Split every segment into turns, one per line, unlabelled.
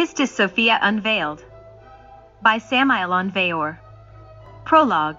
Pistis Sophia Unveiled by Samael Aun Weor. Prologue.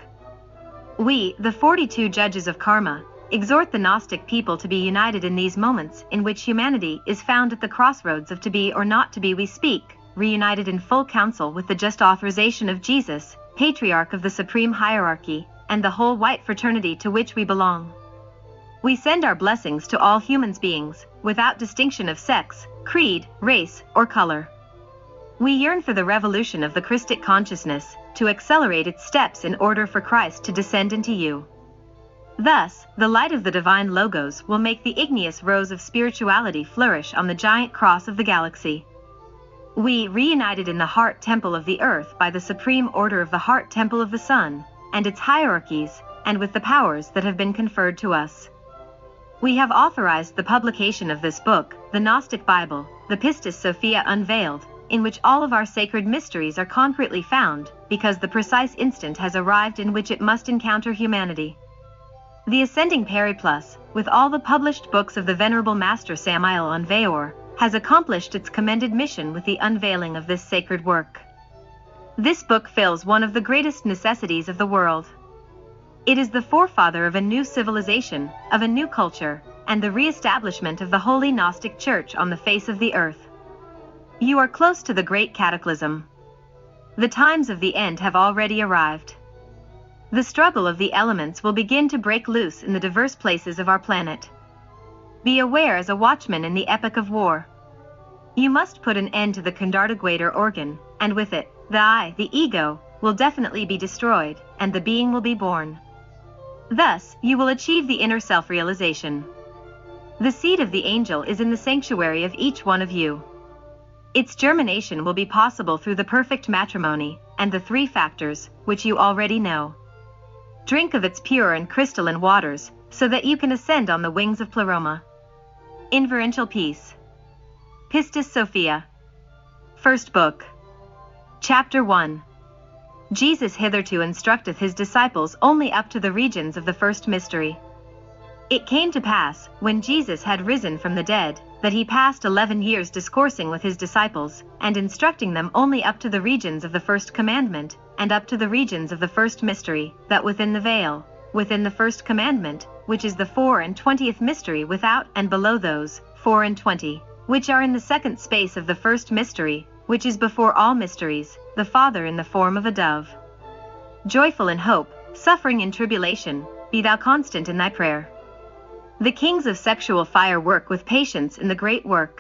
We, the 42 judges of karma, exhort the Gnostic people to be united in these moments in which humanity is found at the crossroads of to be or not to be. We speak, reunited in full counsel with the just authorization of Jesus, Patriarch of the Supreme Hierarchy, and the whole white fraternity to which we belong. We send our blessings to all human beings, without distinction of sex, creed, race, or color. We yearn for the revolution of the Christic consciousness, to accelerate its steps in order for Christ to descend into you. Thus, the light of the divine logos will make the igneous rose of spirituality flourish on the giant cross of the galaxy. We, reunited in the heart temple of the earth by the supreme order of the heart temple of the sun, and its hierarchies, and with the powers that have been conferred to us. We have authorized the publication of this book, the Gnostic Bible, the Pistis Sophia Unveiled, in which all of our sacred mysteries are concretely found, because the precise instant has arrived in which it must encounter humanity. The Ascending Periplus, with all the published books of the Venerable Master Samael Aun Weor, has accomplished its commended mission with the unveiling of this sacred work. This book fills one of the greatest necessities of the world. It is the forefather of a new civilization, of a new culture, and the re-establishment of the Holy Gnostic Church on the face of the earth. You are close to the great cataclysm. The times of the end have already arrived. The struggle of the elements will begin to break loose in the diverse places of our planet. Be aware as a watchman in the epoch of war. You must put an end to the condardaguator organ, and with it, the I, the ego, will definitely be destroyed, and the being will be born. Thus, you will achieve the inner self-realization. The seed of the angel is in the sanctuary of each one of you. Its germination will be possible through the perfect matrimony, and the three factors, which you already know. Drink of its pure and crystalline waters, so that you can ascend on the wings of Pleroma. Inferential Peace. Pistis Sophia. First Book. Chapter 1. Jesus hitherto instructeth his disciples only up to the regions of the first mystery. It came to pass, when Jesus had risen from the dead, that he passed 11 years discoursing with his disciples, and instructing them only up to the regions of the first commandment, and up to the regions of the first mystery, that within the veil, within the first commandment, which is the 24th mystery without and below those 24, which are in the second space of the first mystery, which is before all mysteries, the Father in the form of a dove. Joyful in hope, suffering in tribulation, be thou constant in thy prayer. The kings of sexual fire work with patience in the great work.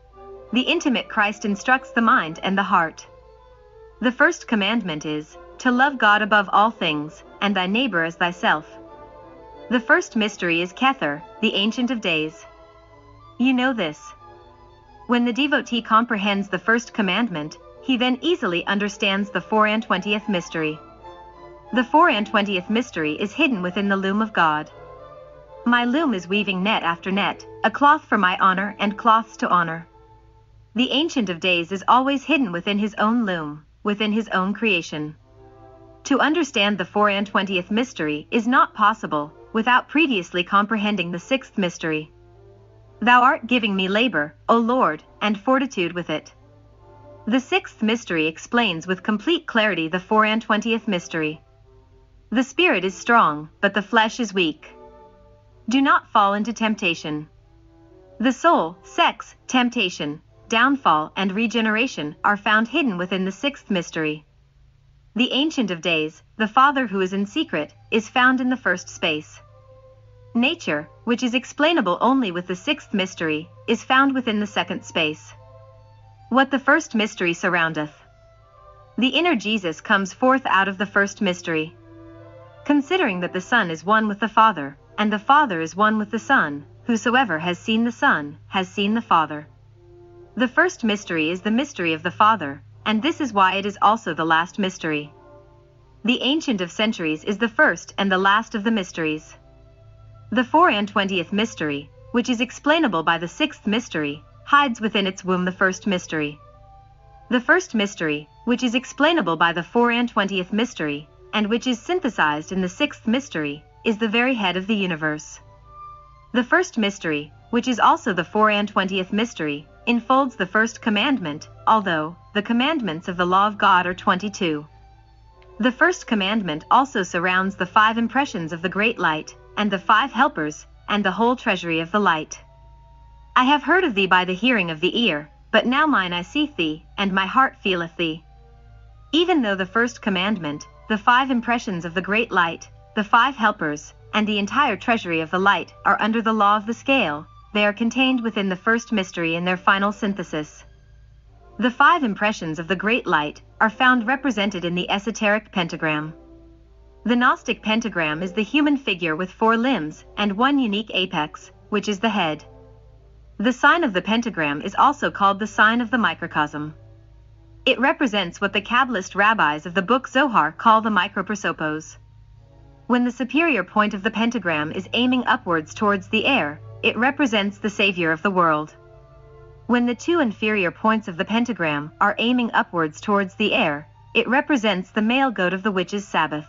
The intimate Christ instructs the mind and the heart. The first commandment is, to love God above all things, and thy neighbor as thyself. The first mystery is Kether, the Ancient of Days. You know this. When the devotee comprehends the first commandment, he then easily understands the 24th mystery. The 24th mystery is hidden within the loom of God. My loom is weaving net after net, a cloth for my honor and cloths to honor. The Ancient of Days is always hidden within his own loom, within his own creation. To understand the 24th mystery is not possible, without previously comprehending the 6th mystery. Thou art giving me labor, O Lord, and fortitude with it. The 6th mystery explains with complete clarity the 24th mystery. The spirit is strong, but the flesh is weak. Do not fall into temptation. The soul, sex, temptation, downfall, and regeneration are found hidden within the 6th mystery. The Ancient of Days, the Father who is in secret, is found in the first space. Nature, which is explainable only with the 6th mystery, is found within the second space. What the first mystery surroundeth. The inner Jesus comes forth out of the first mystery. Considering that the Son is one with the Father, and the Father is one with the Son, whosoever has seen the Son, has seen the Father. The first mystery is the mystery of the Father, and this is why it is also the last mystery. The Ancient of Centuries is the first and the last of the mysteries. The 24th mystery, which is explainable by the 6th mystery, hides within its womb the first mystery. The first mystery, which is explainable by the 24th mystery, and which is synthesized in the 6th mystery, is the very head of the universe. The first mystery, which is also the 24th mystery, enfolds the first commandment, although the commandments of the law of God are 22. The first commandment also surrounds the 5 impressions of the great light, and the 5 helpers, and the whole treasury of the light. I have heard of thee by the hearing of the ear, but now mine eye seeth thee, and my heart feeleth thee. Even though the first commandment, the 5 impressions of the great light, the 5 helpers, and the entire treasury of the light are under the law of the scale, they are contained within the first mystery in their final synthesis. The 5 impressions of the great light are found represented in the esoteric pentagram. The Gnostic pentagram is the human figure with 4 limbs and 1 unique apex, which is the head. The sign of the pentagram is also called the sign of the microcosm. It represents what the Kabbalist rabbis of the book Zohar call the microprosopos. When the superior point of the pentagram is aiming upwards towards the air, it represents the Savior of the world. When the 2 inferior points of the pentagram are aiming upwards towards the air, it represents the male goat of the witch's Sabbath.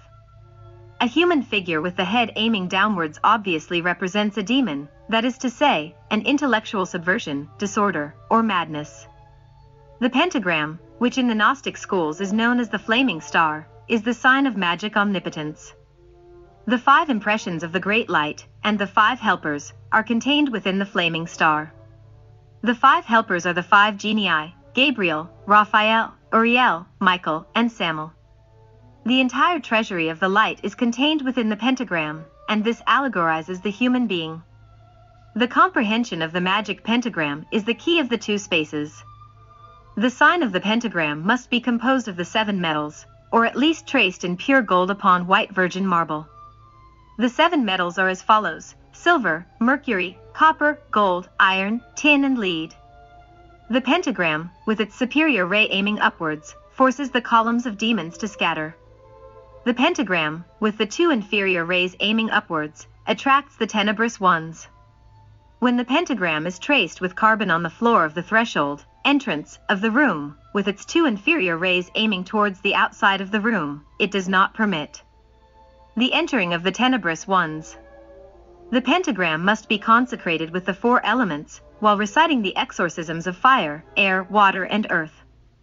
A human figure with the head aiming downwards obviously represents a demon, that is to say, an intellectual subversion, disorder, or madness. The pentagram, which in the Gnostic schools is known as the flaming star, is the sign of magic omnipotence. The 5 impressions of the great light, and the 5 helpers, are contained within the flaming star. The 5 helpers are the 5 genii, Gabriel, Raphael, Uriel, Michael, and Samael. The entire treasury of the light is contained within the pentagram, and this allegorizes the human being. The comprehension of the magic pentagram is the key of the 2 spaces. The sign of the pentagram must be composed of the 7 metals, or at least traced in pure gold upon white virgin marble. The 7 metals are as follows: silver, mercury, copper, gold, iron, tin, and lead. The pentagram, with its superior ray aiming upwards, forces the columns of demons to scatter. The pentagram, with the 2 inferior rays aiming upwards, attracts the tenebrous ones. When the pentagram is traced with carbon on the floor of the threshold, entrance, of the room, with its 2 inferior rays aiming towards the outside of the room, it does not permit the entering of the tenebrous ones. The pentagram must be consecrated with the 4 elements, while reciting the exorcisms of fire, air, water, and earth.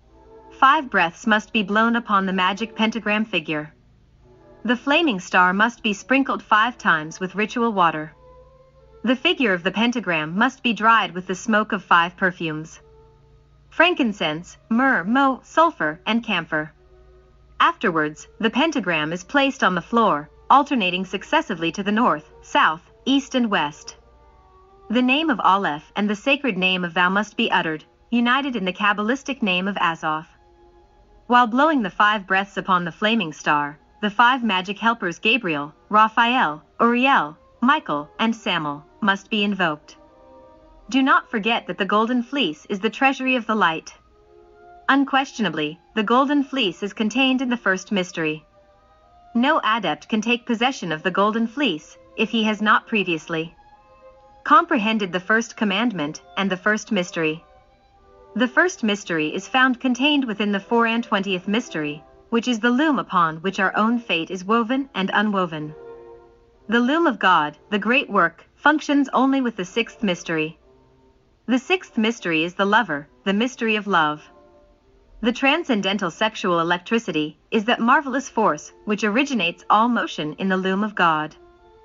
5 breaths must be blown upon the magic pentagram figure. The flaming star must be sprinkled 5 times with ritual water. The figure of the pentagram must be dried with the smoke of 5 perfumes: frankincense, myrrh, sulfur, and camphor. Afterwards, the pentagram is placed on the floor, alternating successively to the north, south, east, and west. The name of Aleph and the sacred name of Thou must be uttered, united in the Kabbalistic name of Azoth. While blowing the 5 breaths upon the flaming star, the 5 magic helpers Gabriel, Raphael, Uriel, Michael, and Samael must be invoked. Do not forget that the golden fleece is the treasury of the light. Unquestionably, the golden fleece is contained in the first mystery. No adept can take possession of the golden fleece if he has not previously comprehended the first commandment and the first mystery. The first mystery is found contained within the 24th mystery, which is the loom upon which our own fate is woven and unwoven. The loom of God, the great work, functions only with the 6th mystery. The 6th mystery is the lover, the mystery of love. The transcendental sexual electricity is that marvelous force which originates all motion in the loom of God.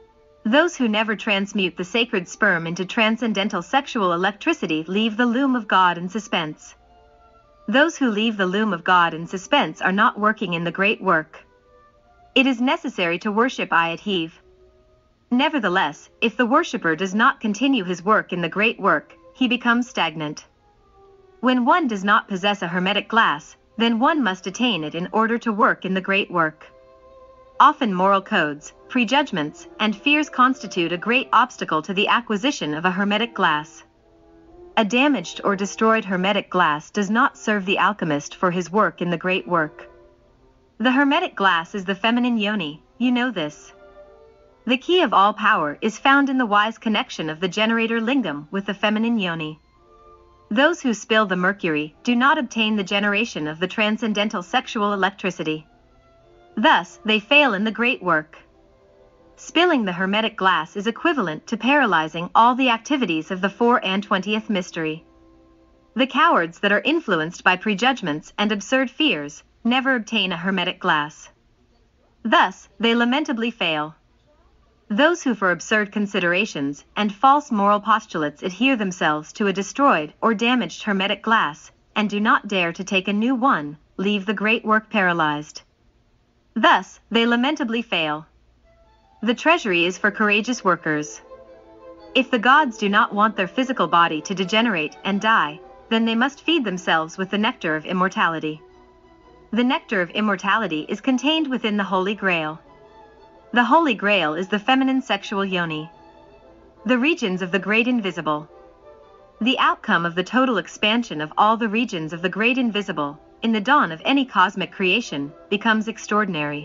Those who never transmute the sacred sperm into transcendental sexual electricity leave the loom of God in suspense. Those who leave the loom of God in suspense are not working in the great work. It is necessary to worship Ayat Heave. Nevertheless, if the worshipper does not continue his work in the great work, he becomes stagnant. When one does not possess a hermetic glass, then one must attain it in order to work in the great work. Often moral codes, prejudgments, and fears constitute a great obstacle to the acquisition of a hermetic glass. A damaged or destroyed hermetic glass does not serve the alchemist for his work in the great work. The hermetic glass is the feminine yoni, you know this. The key of all power is found in the wise connection of the generator lingam with the feminine yoni. Those who spill the mercury do not obtain the generation of the transcendental sexual electricity. Thus, they fail in the great work. spilling the hermetic glass is equivalent to paralyzing all the activities of the 20th mystery. The cowards that are influenced by prejudgments and absurd fears never obtain a hermetic glass. Thus, they lamentably fail. Those who for absurd considerations and false moral postulates adhere themselves to a destroyed or damaged hermetic glass, and do not dare to take a new one, leave the great work paralyzed. Thus, they lamentably fail. The treasury is for courageous workers. If the gods do not want their physical body to degenerate and die, then they must feed themselves with the nectar of immortality. The nectar of immortality is contained within the Holy Grail. The Holy Grail is the feminine sexual yoni. The regions of the great invisible. The outcome of the total expansion of all the regions of the great invisible, in the dawn of any cosmic creation, becomes extraordinary.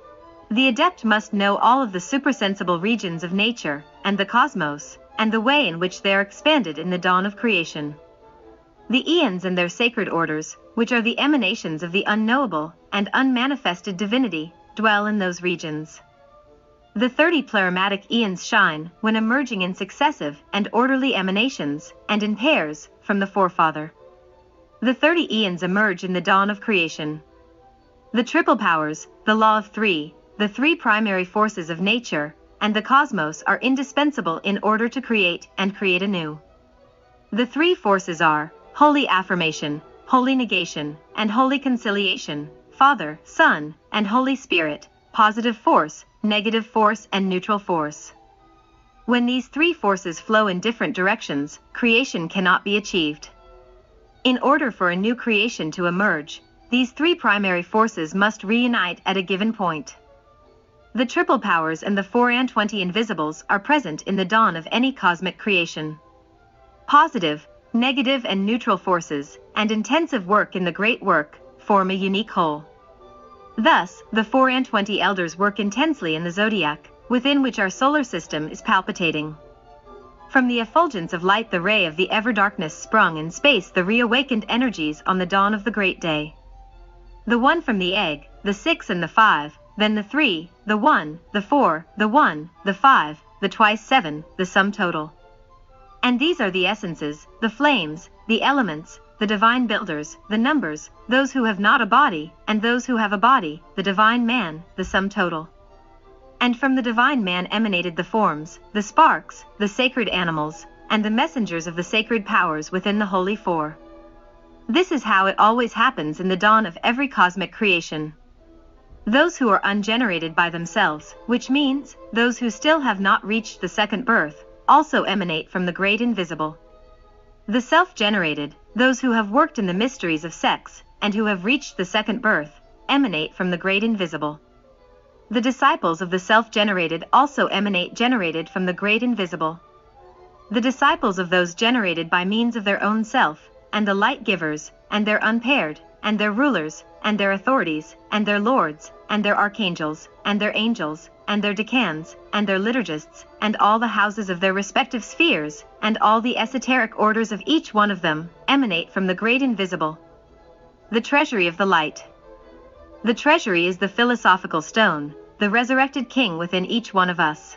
The adept must know all of the supersensible regions of nature, and the cosmos, and the way in which they are expanded in the dawn of creation. The eons and their sacred orders, which are the emanations of the unknowable and unmanifested divinity, dwell in those regions. The 30 pleromadic eons shine when emerging in successive and orderly emanations, and in pairs, from the forefather. The 30 eons emerge in the dawn of creation. The triple powers, the law of three, the three primary forces of nature, and the cosmos are indispensable in order to create and create anew. The three forces are holy affirmation, holy negation, and holy conciliation, Father, Son, and Holy Spirit, positive force, negative force, and neutral force. When these three forces flow in different directions, creation cannot be achieved. In order for a new creation to emerge, these three primary forces must reunite at a given point. The triple powers and the 20 invisibles are present in the dawn of any cosmic creation. Positive, negative, and neutral forces, and intensive work in the great work, form a unique whole. Thus, the 20 elders work intensely in the zodiac, within which our solar system is palpitating. From the effulgence of light, the ray of the ever-darkness sprung in space, the reawakened energies on the dawn of the great day. The 1 from the egg, the 6 and the 5, then the 3, the 1, the 4, the 1, the 5, the twice 7, the sum total. And these are the essences, the flames, the elements, the divine builders, the numbers, those who have not a body, and those who have a body, the divine man, the sum total. And from the divine man emanated the forms, the sparks, the sacred animals, and the messengers of the sacred powers within the Holy Four. This is how it always happens in the dawn of every cosmic creation. Those who are ungenerated by themselves, which means those who still have not reached the second birth, also emanate from the great invisible. The self-generated, those who have worked in the mysteries of sex, and who have reached the second birth, emanate from the great invisible. The disciples of the self-generated also emanate generated from the great invisible. The disciples of those generated by means of their own self, and the light givers, and their unpaired, and their rulers, and their authorities, and their lords, and their archangels, and their angels, and their decans, and their liturgists, and all the houses of their respective spheres, and all the esoteric orders of each one of them, emanate from the great invisible. The treasury of the light. The treasury is the philosophical stone, the resurrected king within each one of us.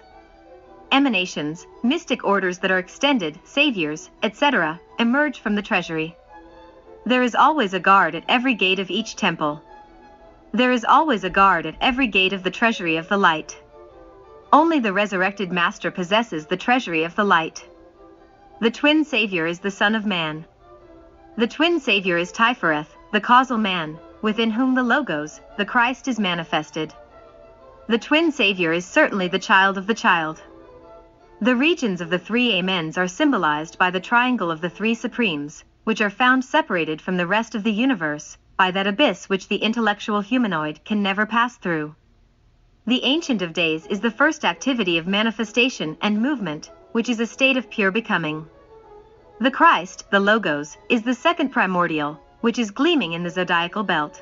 Emanations, mystic orders that are extended, saviors, etc., emerge from the treasury. There is always a guard at every gate of each temple. There is always a guard at every gate of the treasury of the light. Only the resurrected Master possesses the treasury of the light. The twin Savior is the Son of Man. The twin Savior is Tifereth, the causal man, within whom the Logos, the Christ, is manifested. The twin Savior is certainly the child of the child. The regions of the three Amens are symbolized by the triangle of the three Supremes, which are found separated from the rest of the universe, by that abyss which the intellectual humanoid can never pass through. The Ancient of Days is the first activity of manifestation and movement, which is a state of pure becoming. The Christ, the Logos, is the second primordial, which is gleaming in the zodiacal belt.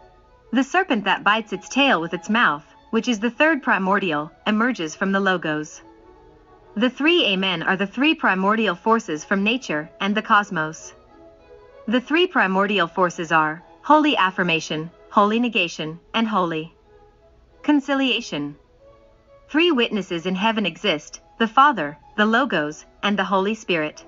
The serpent that bites its tail with its mouth, which is the third primordial, emerges from the Logos. The three Amen are the three primordial forces from nature and the cosmos. The three primordial forces are holy affirmation, holy negation, and holy conciliation. 3 witnesses in heaven exist: the Father, the Logos, and the Holy Spirit.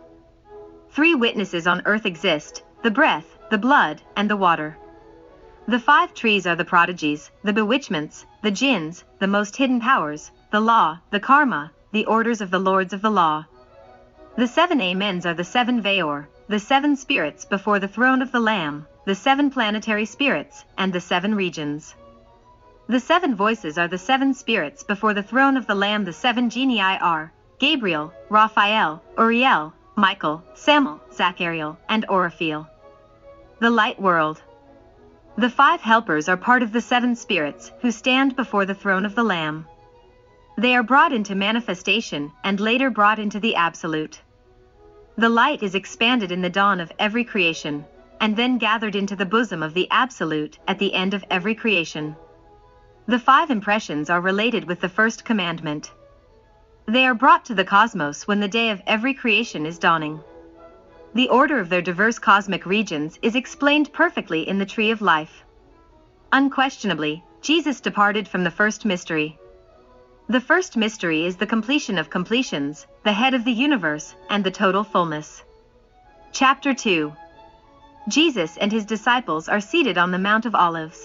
3 witnesses on earth exist: the breath, the blood, and the water. The 5 trees are the prodigies, the bewitchments, the jinns, the most hidden powers, the law, the karma, the orders of the lords of the law. The 7 amens are the 7 Weor, the 7 spirits before the throne of the Lamb, the 7 planetary spirits, and the 7 regions. The 7 voices are the 7 spirits before the throne of the Lamb. The 7 genii are Gabriel, Raphael, Uriel, Michael, Samael, Zachariel, and Oraphael. The light world. The 5 helpers are part of the 7 spirits who stand before the throne of the Lamb. They are brought into manifestation and later brought into the absolute. The light is expanded in the dawn of every creation, and then gathered into the bosom of the absolute at the end of every creation. The 5 impressions are related with the first commandment. They are brought to the cosmos when the day of every creation is dawning. The order of their diverse cosmic regions is explained perfectly in the Tree of Life. Unquestionably, Jesus departed from the first mystery. The first mystery is the completion of completions, the head of the universe, and the total fullness. Chapter 2. Jesus and his disciples are seated on the Mount of Olives.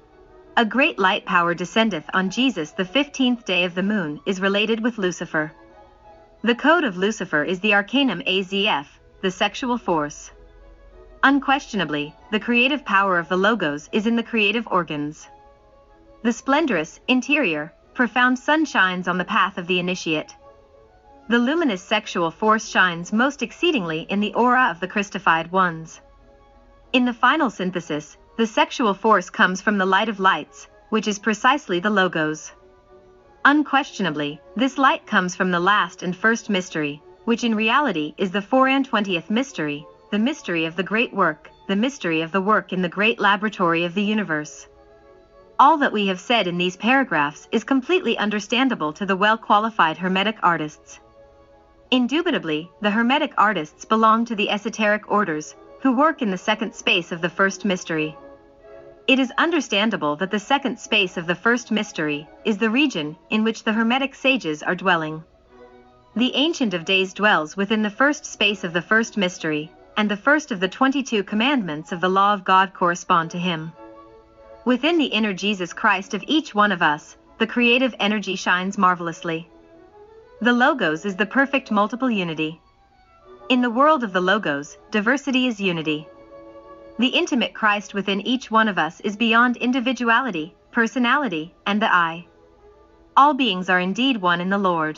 A great light power descendeth on Jesus. The 15th day of the moon is related with Lucifer. The code of Lucifer is the arcanum AZF, the sexual force. Unquestionably, the creative power of the Logos is in the creative organs. The splendorous, interior, profound sun shines on the path of the initiate. The luminous sexual force shines most exceedingly in the aura of the Christified ones. In the final synthesis, the sexual force comes from the light of lights, which is precisely the Logos. Unquestionably, this light comes from the last and first mystery, which in reality is the 20th mystery, the mystery of the great work, the mystery of the work in the great laboratory of the universe. All that we have said in these paragraphs is completely understandable to the well-qualified Hermetic artists. Indubitably, the Hermetic artists belong to the esoteric orders, who work in the second space of the first mystery. It is understandable that the second space of the first mystery is the region in which the Hermetic sages are dwelling. The Ancient of Days dwells within the first space of the first mystery, and the first of the 22 commandments of the law of God correspond to him. Within the inner Jesus Christ of each one of us, the creative energy shines marvelously. The Logos is the perfect multiple unity. In the world of the Logos, diversity is unity. The intimate Christ within each one of us is beyond individuality, personality, and the I. All beings are indeed one in the Lord.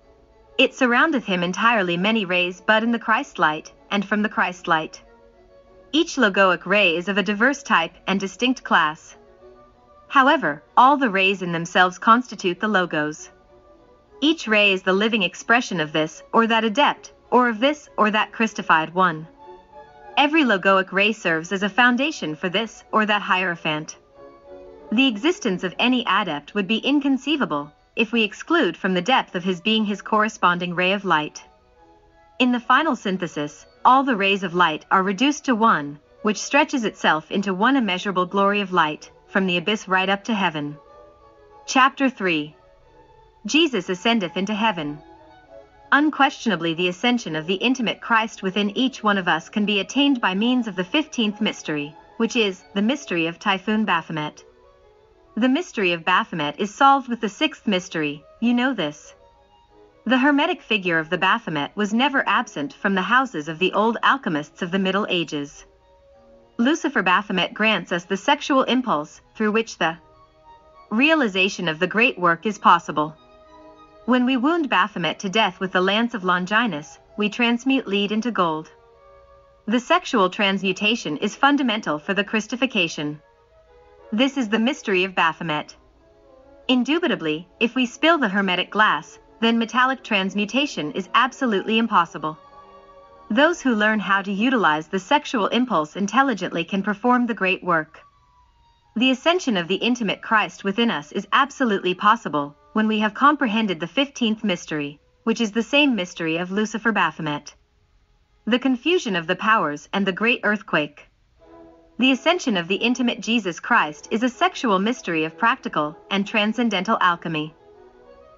It surroundeth him entirely many rays bud in the Christ light, and from the Christ light. Each logoic ray is of a diverse type and distinct class. However, all the rays in themselves constitute the Logos. Each ray is the living expression of this or that adept, or of this or that Christified one. Every logoic ray serves as a foundation for this or that Hierophant. The existence of any adept would be inconceivable if we exclude from the depth of his being his corresponding ray of light. In the final synthesis, all the rays of light are reduced to one, which stretches itself into one immeasurable glory of light, from the abyss right up to heaven. Chapter 3. Jesus ascendeth into heaven. Unquestionably, the ascension of the intimate Christ within each one of us can be attained by means of the 15th mystery, which is the mystery of Typhoon Baphomet. The mystery of Baphomet is solved with the 6th mystery, you know this. The Hermetic figure of the Baphomet was never absent from the houses of the old alchemists of the Middle Ages. Lucifer Baphomet grants us the sexual impulse through which the realization of the great work is possible. When we wound Baphomet to death with the lance of Longinus, we transmute lead into gold. The sexual transmutation is fundamental for the Christification. This is the mystery of Baphomet. Indubitably, if we spill the Hermetic glass, then metallic transmutation is absolutely impossible. Those who learn how to utilize the sexual impulse intelligently can perform the great work. The ascension of the intimate Christ within us is absolutely possible when we have comprehended the 15th mystery, which is the same mystery of Lucifer Baphomet. The confusion of the powers and the great earthquake. The ascension of the intimate Jesus Christ is a sexual mystery of practical and transcendental alchemy.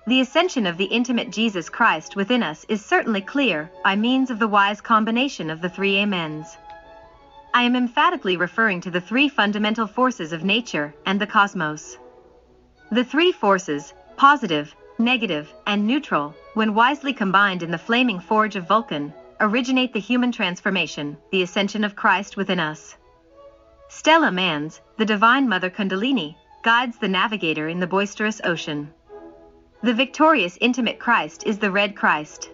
The ascension of the intimate Jesus Christ within us is certainly clear by means of the wise combination of the three amens. I am emphatically referring to the three fundamental forces of nature and the cosmos. The three forces, positive, negative, and neutral, when wisely combined in the flaming forge of Vulcan, originate the human transformation, the ascension of Christ within us. Stella Mans, the Divine Mother Kundalini, guides the navigator in the boisterous ocean. The victorious intimate Christ is the Red Christ.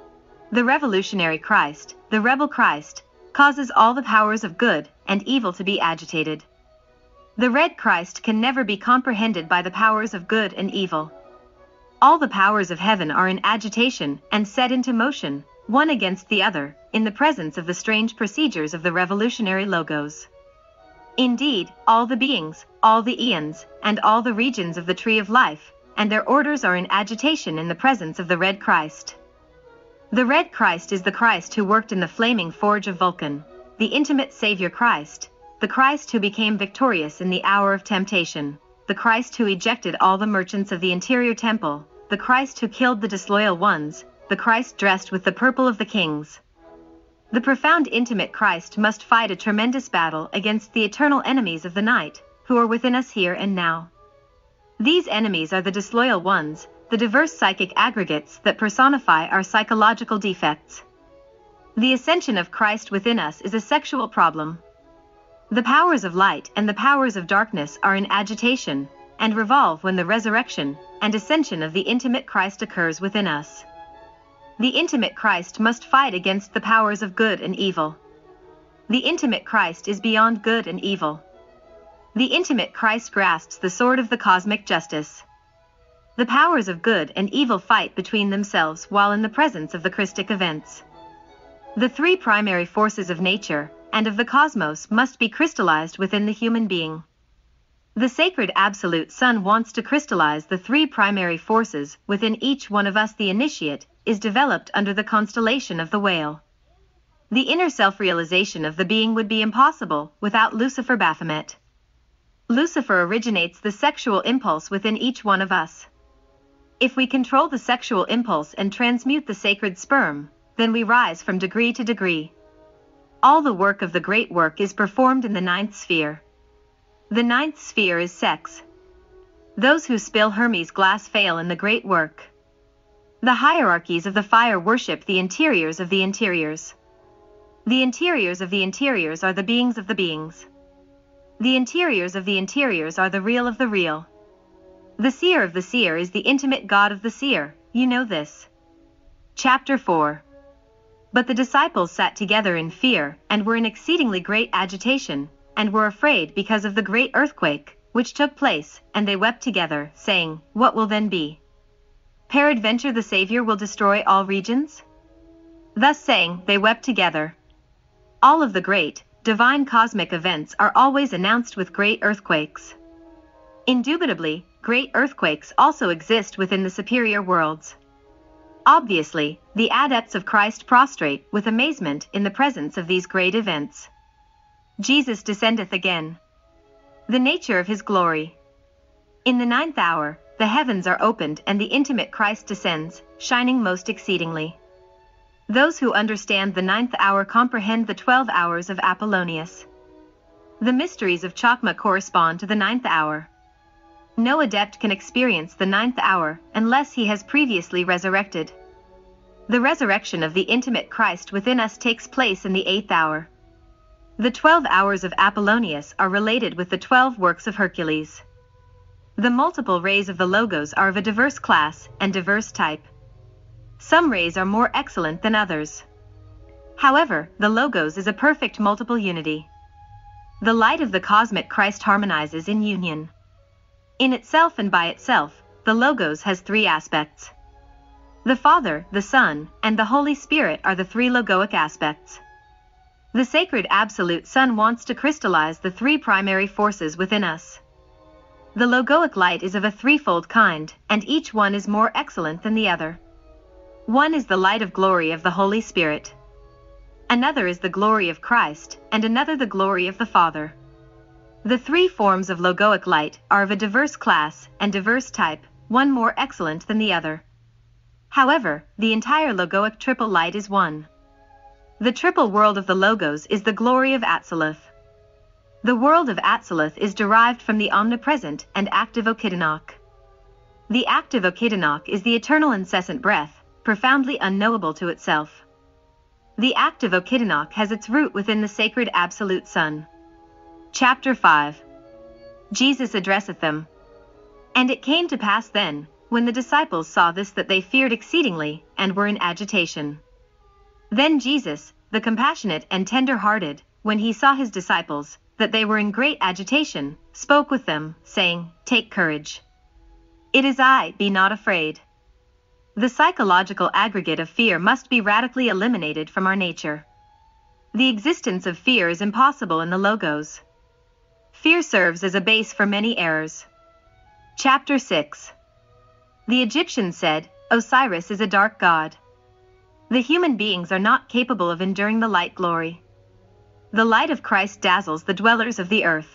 The revolutionary Christ, the rebel Christ, causes all the powers of good and evil to be agitated. The Red Christ can never be comprehended by the powers of good and evil. All the powers of heaven are in agitation and set into motion, one against the other, in the presence of the strange procedures of the revolutionary logos. Indeed, all the beings, all the eons, and all the regions of the tree of life, and their orders are in agitation in the presence of the Red Christ. The Red Christ is the Christ who worked in the flaming forge of Vulcan, the intimate Savior Christ, the Christ who became victorious in the hour of temptation, the Christ who ejected all the merchants of the interior temple, the Christ who killed the disloyal ones, the Christ dressed with the purple of the kings. The profound intimate Christ must fight a tremendous battle against the eternal enemies of the night, who are within us here and now. These enemies are the disloyal ones, the diverse psychic aggregates that personify our psychological defects. The ascension of Christ within us is a sexual problem. The powers of light and the powers of darkness are in agitation, and revolve when the resurrection and ascension of the intimate Christ occurs within us. The intimate Christ must fight against the powers of good and evil. The intimate Christ is beyond good and evil. The intimate Christ grasps the sword of the cosmic justice. The powers of good and evil fight between themselves while in the presence of the Christic events. The three primary forces of nature and of the cosmos must be crystallized within the human being. The sacred absolute Son wants to crystallize the three primary forces within each one of us. The initiate is developed under the constellation of the whale. The inner self-realization of the being would be impossible without Lucifer Baphomet. Lucifer originates the sexual impulse within each one of us. If we control the sexual impulse and transmute the sacred sperm, then we rise from degree to degree. All the work of the great work is performed in the ninth sphere. The ninth sphere is sex. Those who spill Hermes' glass fail in the great work. The hierarchies of the fire worship the interiors of the interiors. The interiors of the interiors are the beings of the beings. The interiors of the interiors are the real of the real. The seer of the seer is the intimate God of the seer, you know this. Chapter 4. But the disciples sat together in fear and were in exceedingly great agitation, and were afraid because of the great earthquake, which took place, and they wept together, saying, What will then be? Peradventure the Savior will destroy all regions? Thus saying, they wept together. All of the great, divine cosmic events are always announced with great earthquakes. Indubitably, great earthquakes also exist within the superior worlds. Obviously, the adepts of Christ prostrate with amazement in the presence of these great events. Jesus descendeth again. The nature of his glory. In the ninth hour, the heavens are opened and the intimate Christ descends, shining most exceedingly. Those who understand the ninth hour comprehend the 12 hours of Apollonius. The mysteries of Chakma correspond to the ninth hour. No adept can experience the ninth hour unless he has previously resurrected. The resurrection of the intimate Christ within us takes place in the 8th hour. The 12 hours of Apollonius are related with the 12 works of Hercules. The multiple rays of the logos are of a diverse class and diverse type. Some rays are more excellent than others. However, the logos is a perfect multiple unity. The light of the cosmic Christ harmonizes in union. In itself and by itself, the logos has three aspects. The Father, the Son, and the Holy Spirit are the three logoic aspects. The sacred absolute Son wants to crystallize the three primary forces within us. The logoic light is of a threefold kind, and each one is more excellent than the other. One is the light of glory of the Holy Spirit. Another is the glory of Christ, and another the glory of the Father. The three forms of logoic light are of a diverse class and diverse type, one more excellent than the other. However, the entire logoic triple light is one. The triple world of the Logos is the glory of Atziluth. The world of Atziluth is derived from the omnipresent and active Okidanok. The active Okidanok is the eternal incessant breath, profoundly unknowable to itself. The active Okidanok has its root within the sacred Absolute Son. Chapter 5. Jesus addresseth them. And it came to pass then, when the disciples saw this, that they feared exceedingly, and were in agitation. Then Jesus, the compassionate and tender-hearted, when he saw his disciples, that they were in great agitation, spoke with them, saying, Take courage. It is I, be not afraid. The psychological aggregate of fear must be radically eliminated from our nature. The existence of fear is impossible in the Logos. Fear serves as a base for many errors. Chapter 6. The Egyptians said, Osiris is a dark god. The human beings are not capable of enduring the light glory. The light of Christ dazzles the dwellers of the earth.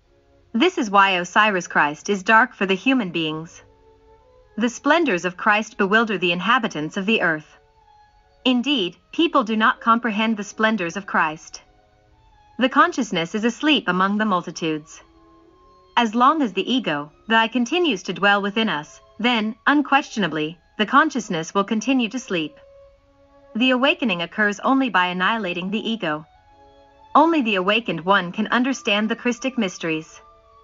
This is why Osiris Christ is dark for the human beings. The splendors of Christ bewilder the inhabitants of the earth. Indeed, people do not comprehend the splendors of Christ. The consciousness is asleep among the multitudes. As long as the ego, the I, continues to dwell within us, then, unquestionably, the consciousness will continue to sleep. The awakening occurs only by annihilating the ego. Only the awakened one can understand the Christic mysteries.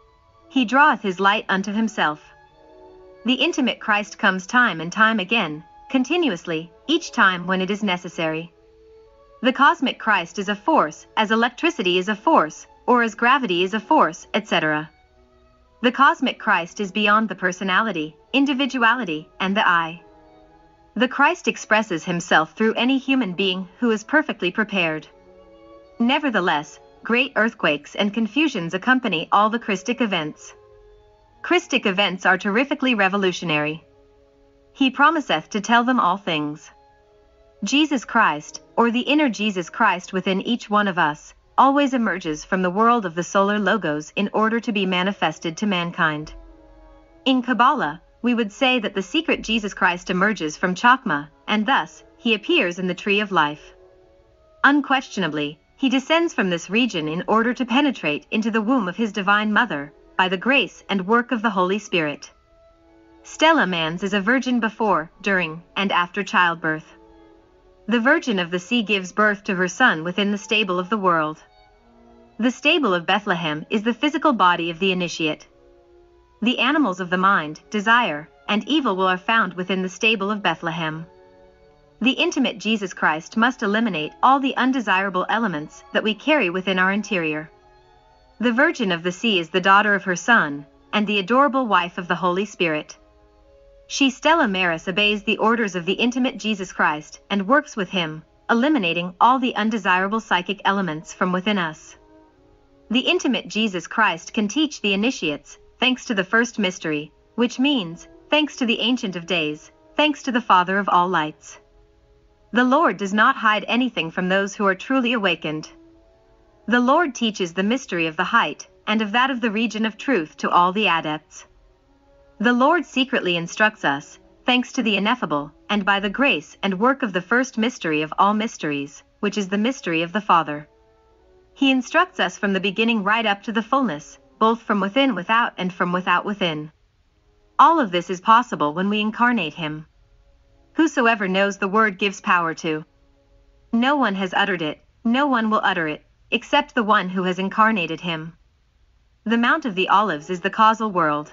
He draweth his light unto himself. The intimate Christ comes time and time again, continuously, each time when it is necessary. The cosmic Christ is a force, as electricity is a force, or as gravity is a force, etc. The cosmic Christ is beyond the personality, individuality, and the I. The Christ expresses himself through any human being who is perfectly prepared. Nevertheless, great earthquakes and confusions accompany all the Christic events. Christic events are terrifically revolutionary. He promiseth to tell them all things. Jesus Christ, or the inner Jesus Christ within each one of us, always emerges from the world of the solar Logos in order to be manifested to mankind. In Kabbalah, we would say that the secret Jesus Christ emerges from Chokmah, and thus, he appears in the tree of life. Unquestionably, he descends from this region in order to penetrate into the womb of his divine mother, by the grace and work of the Holy Spirit. Stella Mans is a virgin before, during, and after childbirth. The Virgin of the Sea gives birth to her son within the stable of the world. The stable of Bethlehem is the physical body of the initiate. The animals of the mind, desire, and evil will are found within the stable of Bethlehem. The intimate Jesus Christ must eliminate all the undesirable elements that we carry within our interior. The Virgin of the Sea is the daughter of her Son, and the adorable wife of the Holy Spirit. She Stella Maris obeys the orders of the intimate Jesus Christ and works with him, eliminating all the undesirable psychic elements from within us. The intimate Jesus Christ can teach the initiates, thanks to the first mystery, which means, thanks to the Ancient of Days, thanks to the Father of all lights. The Lord does not hide anything from those who are truly awakened. The Lord teaches the mystery of the height, and of that of the region of truth to all the adepts. The Lord secretly instructs us, thanks to the ineffable, and by the grace and work of the first mystery of all mysteries, which is the mystery of the Father. He instructs us from the beginning right up to the fullness, both from within without and from without within. All of this is possible when we incarnate him. Whosoever knows the word gives power to. No one has uttered it, no one will utter it, except the one who has incarnated him. The Mount of the Olives is the causal world.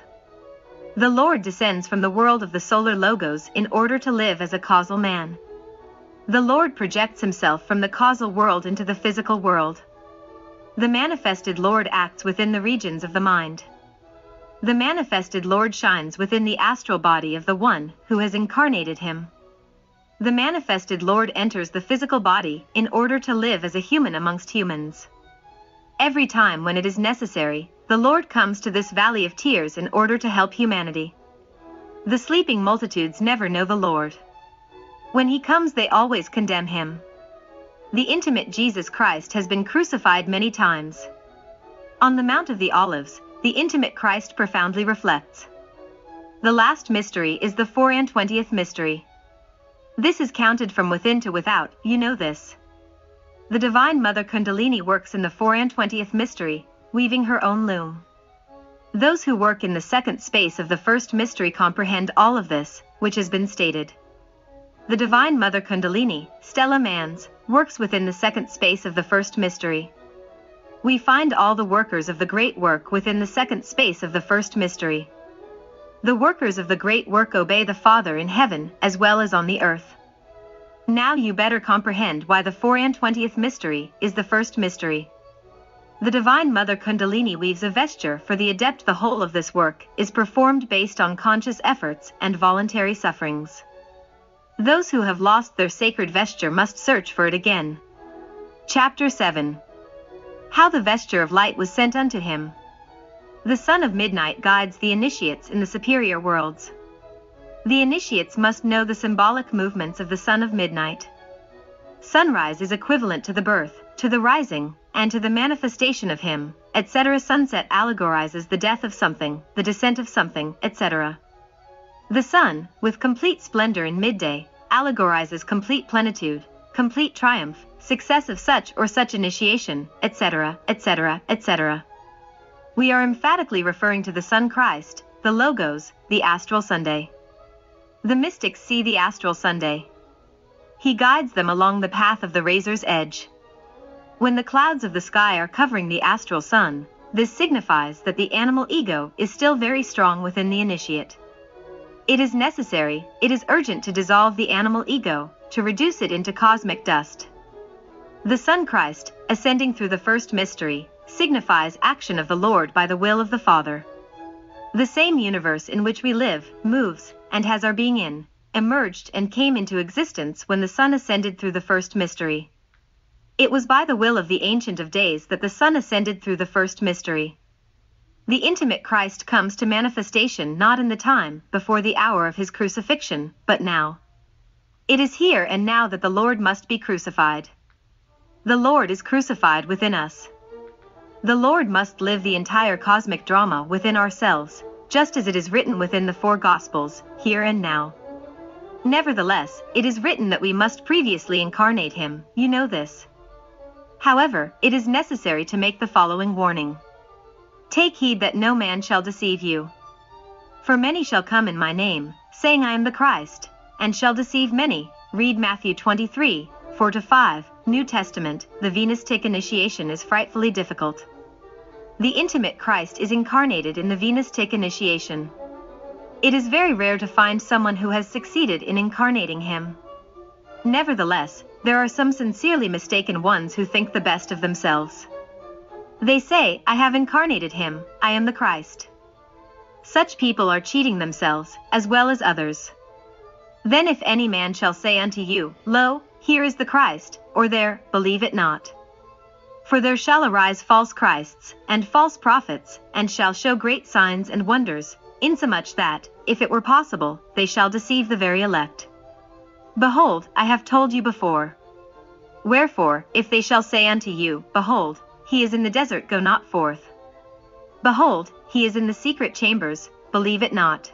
The Lord descends from the world of the solar Logos in order to live as a causal man. The Lord projects himself from the causal world into the physical world. The manifested Lord acts within the regions of the mind. The manifested Lord shines within the astral body of the one who has incarnated him. The manifested Lord enters the physical body in order to live as a human amongst humans. Every time when it is necessary, the Lord comes to this valley of tears in order to help humanity. The sleeping multitudes never know the Lord. When he comes, they always condemn him. The intimate Jesus Christ has been crucified many times. On the Mount of the Olives, the intimate Christ profoundly reflects. The last mystery is the 24th mystery. This is counted from within to without, you know this. The Divine Mother Kundalini works in the 24th mystery, weaving her own loom. Those who work in the second space of the first mystery comprehend all of this, which has been stated. The Divine Mother Kundalini, Stella Mans, works within the second space of the first mystery. We find all the workers of the great work within the second space of the first mystery. The workers of the great work obey the Father in heaven as well as on the earth. Now you better comprehend why the 24th mystery is the first mystery. The Divine Mother Kundalini weaves a vesture for the adept. The whole of this work is performed based on conscious efforts and voluntary sufferings. Those who have lost their sacred vesture must search for it again. Chapter 7. How the vesture of light was sent unto him. The Son of Midnight guides the initiates in the superior worlds. The initiates must know the symbolic movements of the Son of Midnight. Sunrise is equivalent to the birth, to the rising, and to the manifestation of him, etc. Sunset allegorizes the death of something, the descent of something, etc. The sun, with complete splendor in midday, allegorizes complete plenitude, complete triumph, success of such or such initiation, etc., etc., etc. We are emphatically referring to the Sun Christ, the Logos, the Astral Sunday. The mystics see the Astral Sunday. He guides them along the path of the razor's edge. When the clouds of the sky are covering the astral sun, this signifies that the animal ego is still very strong within the initiate. It is necessary, it is urgent to dissolve the animal ego, to reduce it into cosmic dust. The Sun Christ, ascending through the first mystery, signifies action of the Lord by the will of the Father. The same universe in which we live, moves, and has our being in, emerged and came into existence when the Son ascended through the first mystery. It was by the will of the Ancient of Days that the Son ascended through the first mystery. The intimate Christ comes to manifestation not in the time before the hour of his crucifixion, but now. It is here and now that the Lord must be crucified. The Lord is crucified within us. The Lord must live the entire cosmic drama within ourselves, just as it is written within the four Gospels, here and now. Nevertheless, it is written that we must previously incarnate him, you know this. However, it is necessary to make the following warning. Take heed that no man shall deceive you. For many shall come in my name, saying I am the Christ, and shall deceive many. Read Matthew 23, 4-5, New Testament. The Venustic initiation is frightfully difficult. The intimate Christ is incarnated in the Venustic initiation. It is very rare to find someone who has succeeded in incarnating him. Nevertheless, there are some sincerely mistaken ones who think the best of themselves. They say, I have incarnated him, I am the Christ. Such people are cheating themselves, as well as others. Then if any man shall say unto you, Lo, here is the Christ, or there, believe it not. For there shall arise false Christs, and false prophets, and shall show great signs and wonders, insomuch that, if it were possible, they shall deceive the very elect. Behold, I have told you before. Wherefore, if they shall say unto you, Behold, he is in the desert, go not forth. Behold, he is in the secret chambers, believe it not.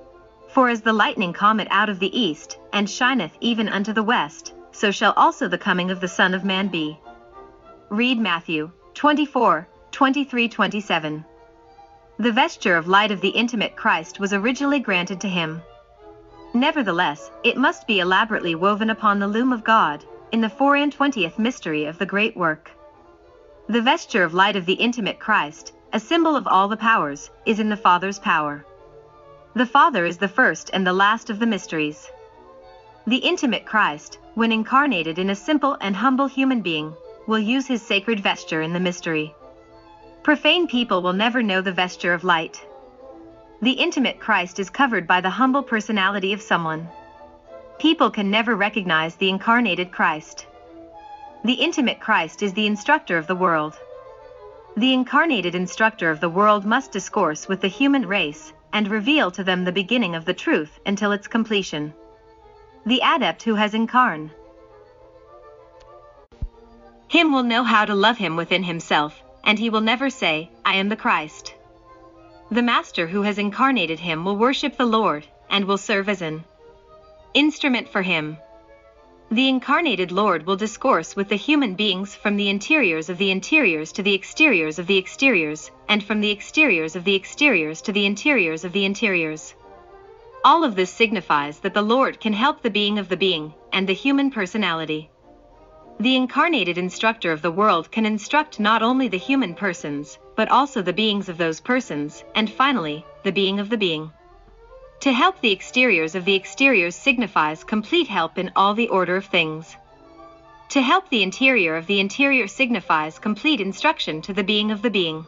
For as the lightning cometh out of the east, and shineth even unto the west, so shall also the coming of the Son of Man be. Read Matthew 24, 23-27. The vesture of light of the intimate Christ was originally granted to him. Nevertheless, it must be elaborately woven upon the loom of God, in the 24th mystery of the great work. The vesture of light of the intimate Christ, a symbol of all the powers, is in the Father's power. The Father is the first and the last of the mysteries. The intimate Christ, when incarnated in a simple and humble human being, will use his sacred vesture in the mystery. Profane people will never know the vesture of light. The intimate Christ is covered by the humble personality of someone. People can never recognize the incarnated Christ. The intimate Christ is the instructor of the world. The incarnated instructor of the world must discourse with the human race, and reveal to them the beginning of the truth until its completion. The adept who has incarned him will know how to love him within himself, and he will never say, I am the Christ. The Master who has incarnated him will worship the Lord, and will serve as an instrument for him. The incarnated Lord will discourse with the human beings from the interiors of the interiors to the exteriors of the exteriors, and from the exteriors of the exteriors to the interiors of the interiors. All of this signifies that the Lord can help the being of the being, and the human personality. The incarnated instructor of the world can instruct not only the human persons, but also the beings of those persons, and finally, the being of the being. To help the exteriors of the exteriors signifies complete help in all the order of things. To help the interior of the interior signifies complete instruction to the being of the being.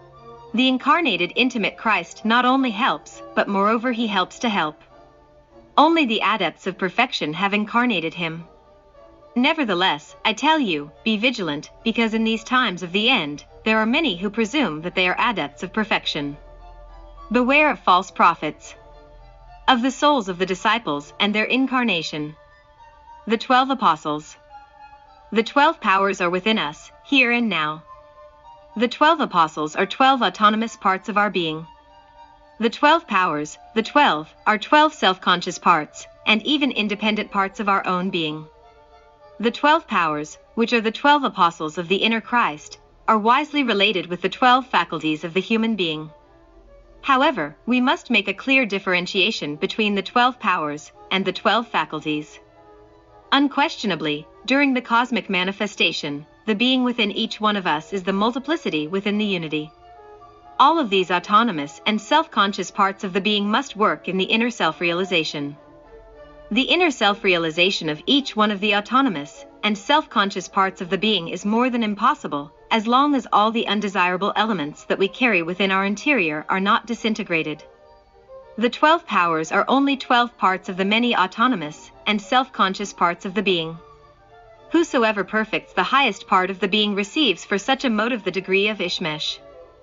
The incarnated intimate Christ not only helps, but moreover he helps to help. Only the adepts of perfection have incarnated him. Nevertheless, I tell you, be vigilant, because in these times of the end, there are many who presume that they are adepts of perfection. Beware of false prophets. Of the souls of the disciples and their incarnation. The 12 apostles. The 12 powers are within us, here and now. The 12 apostles are 12 autonomous parts of our being. The 12 powers, the 12, are 12 self-conscious parts, and even independent parts of our own being. The 12 powers, which are the 12 apostles of the inner Christ, are wisely related with the 12 faculties of the human being. However, we must make a clear differentiation between the 12 powers and the 12 faculties. Unquestionably, during the cosmic manifestation, the being within each one of us is the multiplicity within the unity. All of these autonomous and self-conscious parts of the being must work in the inner self-realization. The inner self-realization of each one of the autonomous and self-conscious parts of the being is more than impossible, as long as all the undesirable elements that we carry within our interior are not disintegrated. The 12 powers are only 12 parts of the many autonomous and self-conscious parts of the being. Whosoever perfects the highest part of the being receives for such a motive the degree of Ishmesh.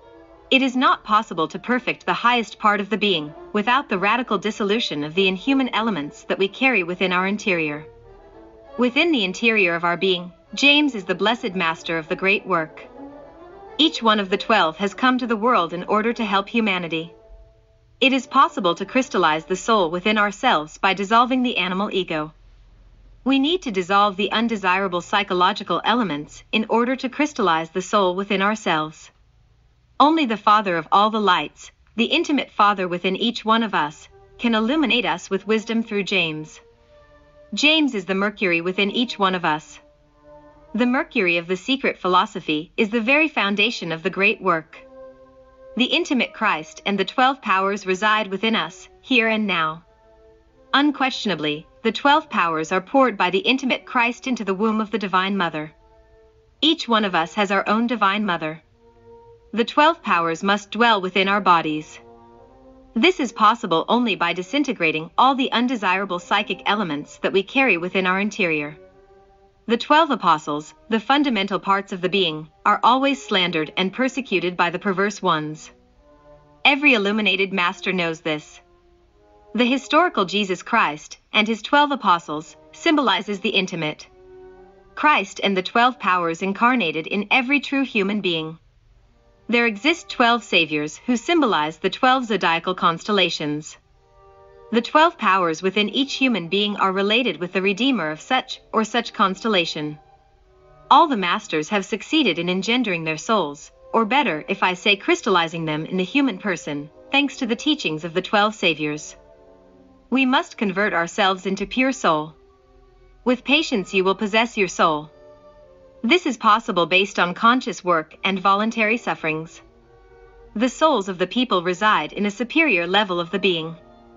It is not possible to perfect the highest part of the being without the radical dissolution of the inhuman elements that we carry within our interior. Within the interior of our being, James is the blessed master of the great work. Each one of the 12 has come to the world in order to help humanity. It is possible to crystallize the soul within ourselves by dissolving the animal ego. We need to dissolve the undesirable psychological elements in order to crystallize the soul within ourselves. Only the Father of all the lights, the intimate Father within each one of us, can illuminate us with wisdom through James. James is the Mercury within each one of us. The Mercury of the secret philosophy is the very foundation of the great work. The intimate Christ and the 12 powers reside within us, here and now. Unquestionably, the 12 powers are poured by the intimate Christ into the womb of the Divine Mother. Each one of us has our own Divine Mother. The 12 powers must dwell within our bodies. This is possible only by disintegrating all the undesirable psychic elements that we carry within our interior. The 12 apostles, the fundamental parts of the being, are always slandered and persecuted by the perverse ones. Every illuminated master knows this. The historical Jesus Christ and his 12 apostles symbolizes the intimate Christ and the 12 powers incarnated in every true human being. There exist 12 saviors who symbolize the 12 zodiacal constellations. The 12 powers within each human being are related with the Redeemer of such or such constellation. All the masters have succeeded in engendering their souls, or better if I say crystallizing them in the human person, thanks to the teachings of the 12 saviors. We must convert ourselves into pure soul. With patience you will possess your soul. This is possible based on conscious work and voluntary sufferings. The souls of the people reside in a superior level of the being.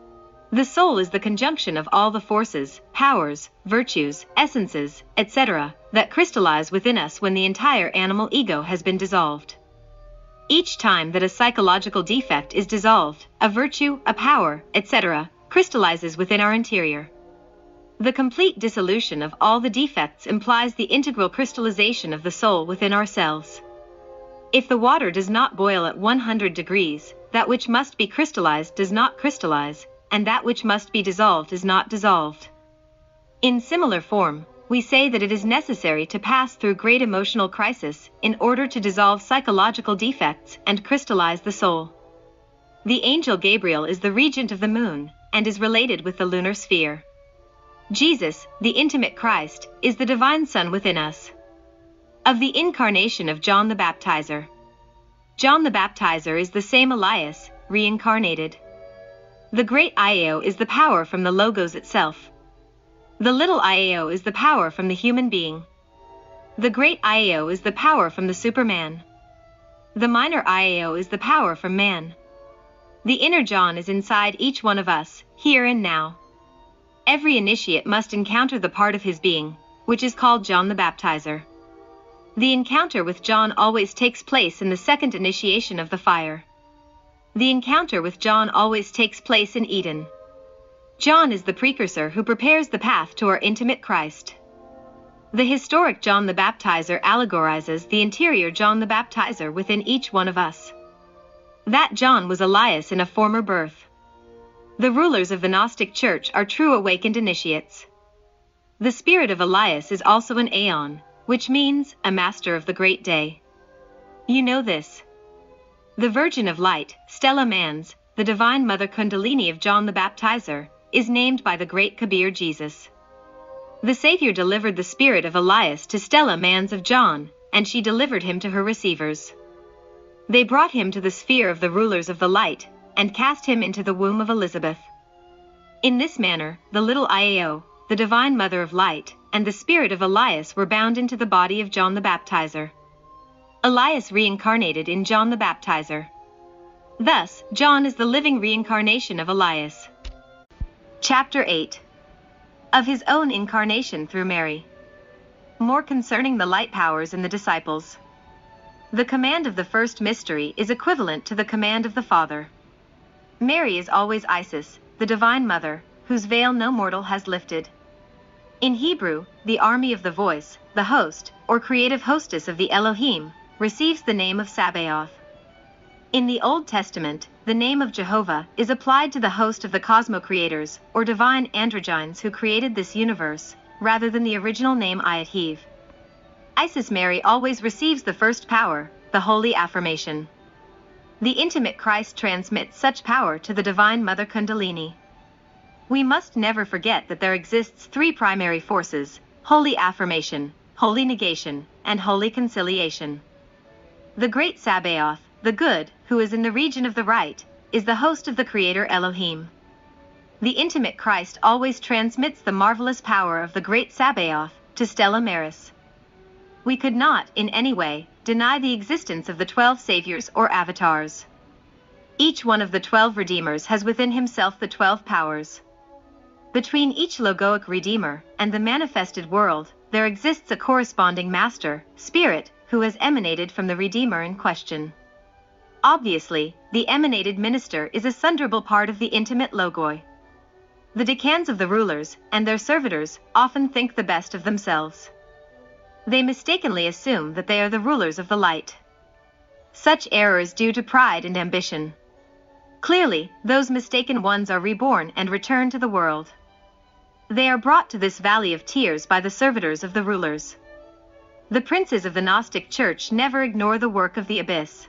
The soul is the conjunction of all the forces, powers, virtues, essences, etc., that crystallize within us when the entire animal ego has been dissolved. Each time that a psychological defect is dissolved, a virtue, a power, etc., crystallizes within our interior. The complete dissolution of all the defects implies the integral crystallization of the soul within ourselves. If the water does not boil at 100 degrees, that which must be crystallized does not crystallize, and that which must be dissolved is not dissolved. In similar form, we say that it is necessary to pass through great emotional crisis in order to dissolve psychological defects and crystallize the soul. The angel Gabriel is the regent of the moon, and is related with the lunar sphere. Jesus, the intimate Christ, is the divine Son within us. Of the incarnation of John the Baptizer. John the Baptizer is the same Elias, reincarnated. The great Iao is the power from the Logos itself. The little Iao is the power from the human being. The great Iao is the power from the Superman. The minor Iao is the power from man. The inner John is inside each one of us, here and now. Every initiate must encounter the part of his being, which is called John the Baptizer. The encounter with John always takes place in the second initiation of the fire. The encounter with John always takes place in Eden. John is the precursor who prepares the path to our intimate Christ. The historic John the Baptizer allegorizes the interior John the Baptizer within each one of us. That John was Elias in a former birth. The rulers of the Gnostic Church are true awakened initiates. The spirit of Elias is also an Aeon, which means a master of the great day. You know this. The Virgin of Light, Stella Mans, the Divine Mother Kundalini of John the Baptizer, is named by the great Kabir Jesus. The Savior delivered the spirit of Elias to Stella Mans of John, and she delivered him to her receivers. They brought him to the sphere of the rulers of the light, and cast him into the womb of Elizabeth. In this manner, the little Iao, the Divine Mother of Light, and the spirit of Elias were bound into the body of John the Baptizer. Elias reincarnated in John the Baptizer. Thus, John is the living reincarnation of Elias. Chapter 8. Of his own incarnation through Mary. More concerning the light powers in the disciples. The command of the first mystery is equivalent to the command of the Father. Mary is always Isis, the Divine Mother, whose veil no mortal has lifted. In Hebrew, the army of the voice, the host, or creative hostess of the Elohim, receives the name of Sabaoth. In the Old Testament, the name of Jehovah is applied to the host of the cosmo-creators, or divine androgynes who created this universe, rather than the original name Iadhev. Isis Mary always receives the first power, the holy affirmation. The intimate Christ transmits such power to the Divine Mother Kundalini. We must never forget that there exists three primary forces: holy affirmation, holy negation, and holy conciliation. The great Sabaoth, the good, who is in the region of the right, is the host of the Creator Elohim. The intimate Christ always transmits the marvelous power of the great Sabaoth to Stella Maris. We could not, in any way, deny the existence of the 12 saviors or avatars. Each one of the 12 redeemers has within himself the 12 powers. Between each logoic redeemer and the manifested world, there exists a corresponding master, spirit, who has emanated from the redeemer in question. Obviously, the emanated minister is a sunderable part of the intimate logoi. The decans of the rulers and their servitors often think the best of themselves. They mistakenly assume that they are the rulers of the light. Such error is due to pride and ambition. Clearly, those mistaken ones are reborn and return to the world. They are brought to this valley of tears by the servitors of the rulers. The princes of the Gnostic Church never ignore the work of the abyss.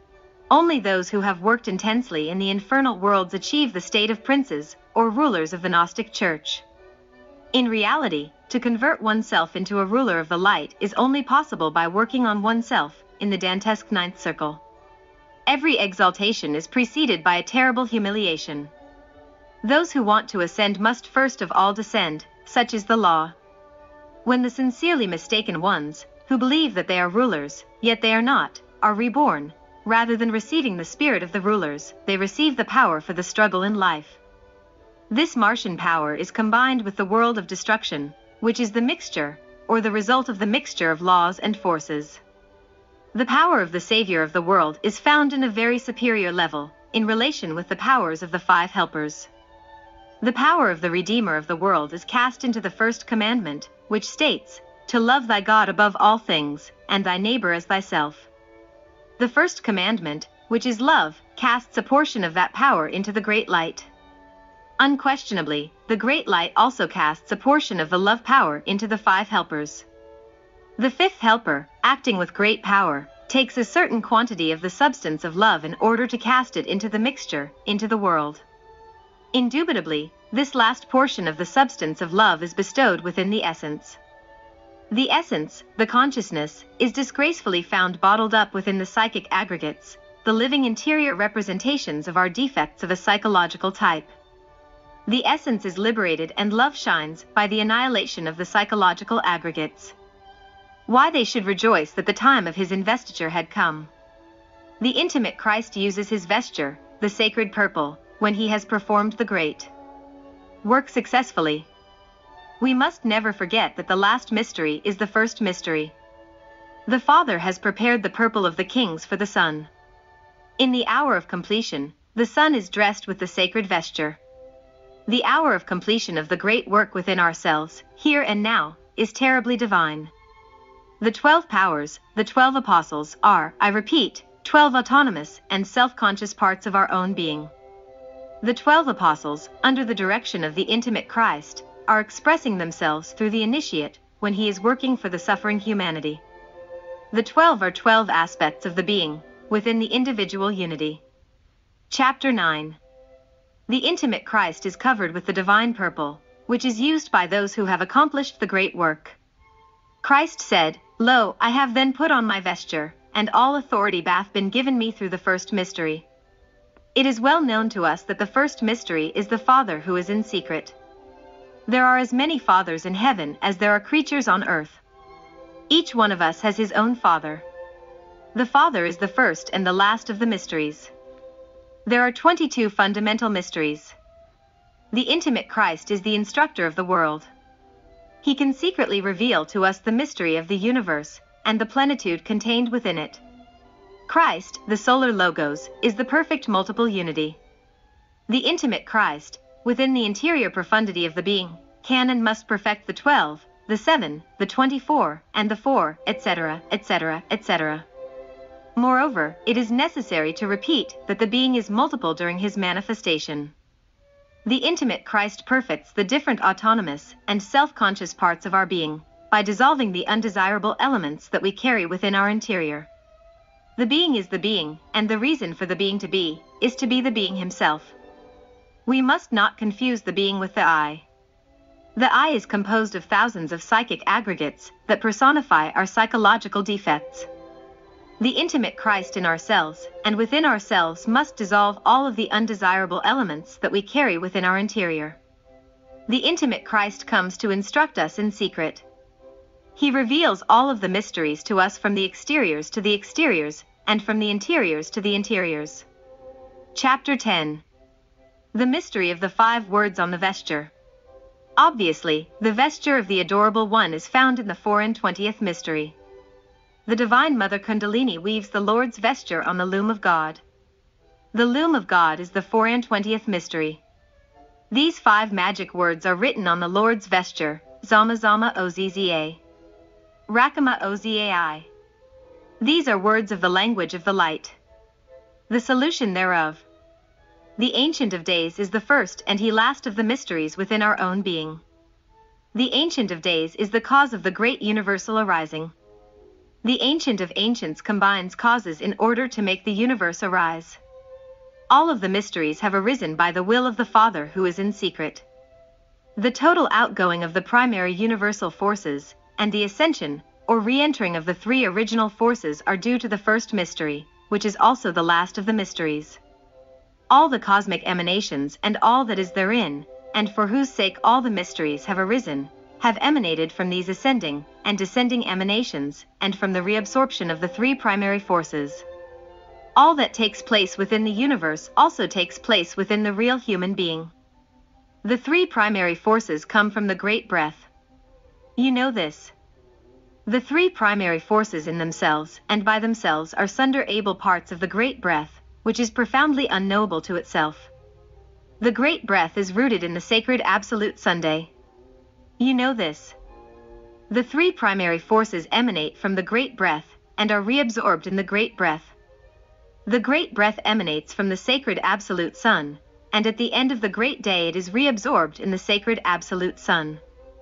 Only those who have worked intensely in the infernal worlds achieve the state of princes or rulers of the Gnostic Church. In reality, to convert oneself into a ruler of the light is only possible by working on oneself in the Dantesque ninth circle. Every exaltation is preceded by a terrible humiliation. Those who want to ascend must first of all descend, such is the law. When the sincerely mistaken ones, who believe that they are rulers, yet they are not, are reborn, rather than receiving the spirit of the rulers, they receive the power for the struggle in life. This Martian power is combined with the world of destruction, which is the mixture, or the result of the mixture of laws and forces. The power of the Savior of the world is found in a very superior level, in relation with the powers of the five helpers. The power of the Redeemer of the world is cast into the first commandment, which states, "To love thy God above all things, and thy neighbor as thyself." The first commandment, which is love, casts a portion of that power into the great light. Unquestionably, the great light also casts a portion of the love power into the five helpers. The fifth helper, acting with great power, takes a certain quantity of the substance of love in order to cast it into the mixture, into the world. Indubitably, this last portion of the substance of love is bestowed within the essence. The essence, the consciousness, is disgracefully found bottled up within the psychic aggregates, the living interior representations of our defects of a psychological type. The essence is liberated and love shines by the annihilation of the psychological aggregates. Why they should rejoice that the time of his investiture had come. The intimate Christ uses his vesture, the sacred purple, when he has performed the great work successfully. We must never forget that the last mystery is the first mystery. The Father has prepared the purple of the kings for the Son. In the hour of completion, the Son is dressed with the sacred vesture. The hour of completion of the great work within ourselves, here and now, is terribly divine. The 12 powers, the 12 apostles, are, I repeat, 12 autonomous and self-conscious parts of our own being. The 12 apostles, under the direction of the intimate Christ, are expressing themselves through the initiate when he is working for the suffering humanity. The 12 are 12 aspects of the being, within the individual unity. Chapter 9. The intimate Christ is covered with the divine purple, which is used by those who have accomplished the great work. Christ said, "Lo, I have then put on my vesture, and all authority hath been given me through the first mystery." It is well known to us that the first mystery is the Father who is in secret. There are as many fathers in heaven as there are creatures on earth. Each one of us has his own father. The Father is the first and the last of the mysteries. There are 22 fundamental mysteries. The intimate Christ is the instructor of the world. He can secretly reveal to us the mystery of the universe and the plenitude contained within it. Christ, the solar logos, is the perfect multiple unity. The intimate Christ, within the interior profundity of the being, can and must perfect the 12, the 7, the 24, and the 4, etc., etc., etc. Moreover, it is necessary to repeat that the being is multiple during his manifestation. The intimate Christ perfects the different autonomous and self-conscious parts of our being, by dissolving the undesirable elements that we carry within our interior. The being is the being, and the reason for the being to be, is to be the being himself. We must not confuse the being with the I. The I is composed of thousands of psychic aggregates that personify our psychological defects. The intimate Christ in ourselves and within ourselves must dissolve all of the undesirable elements that we carry within our interior. The intimate Christ comes to instruct us in secret. He reveals all of the mysteries to us from the exteriors to the exteriors, and from the interiors to the interiors. Chapter 10. The mystery of the 5 words on the vesture. Obviously, the vesture of the Adorable One is found in the 24th mystery. The Divine Mother Kundalini weaves the Lord's vesture on the loom of God. The loom of God is the 24th mystery. These 5 magic words are written on the Lord's vesture, Zama Zama Ozza. Rakama Ozai. These are words of the language of the light. The solution thereof. The Ancient of Days is the first and he last of the mysteries within our own being. The Ancient of Days is the cause of the great universal arising. The Ancient of Ancients combines causes in order to make the universe arise. All of the mysteries have arisen by the will of the Father who is in secret. The total outgoing of the primary universal forces, and the ascension, or re-entering of the 3 original forces are due to the first mystery, which is also the last of the mysteries. All the cosmic emanations and all that is therein, and for whose sake all the mysteries have arisen, have emanated from these ascending and descending emanations, and from the reabsorption of the 3 primary forces. All that takes place within the universe also takes place within the real human being. The 3 primary forces come from the great breath. You know this. The 3 primary forces in themselves and by themselves are sunder-able parts of the great breath, which is profoundly unknowable to itself. The great breath is rooted in the sacred absolute Sunday. You know this. The 3 primary forces emanate from the great breath and are reabsorbed in the great breath. The great breath emanates from the sacred absolute sun, and at the end of the great day it is reabsorbed in the sacred absolute sun.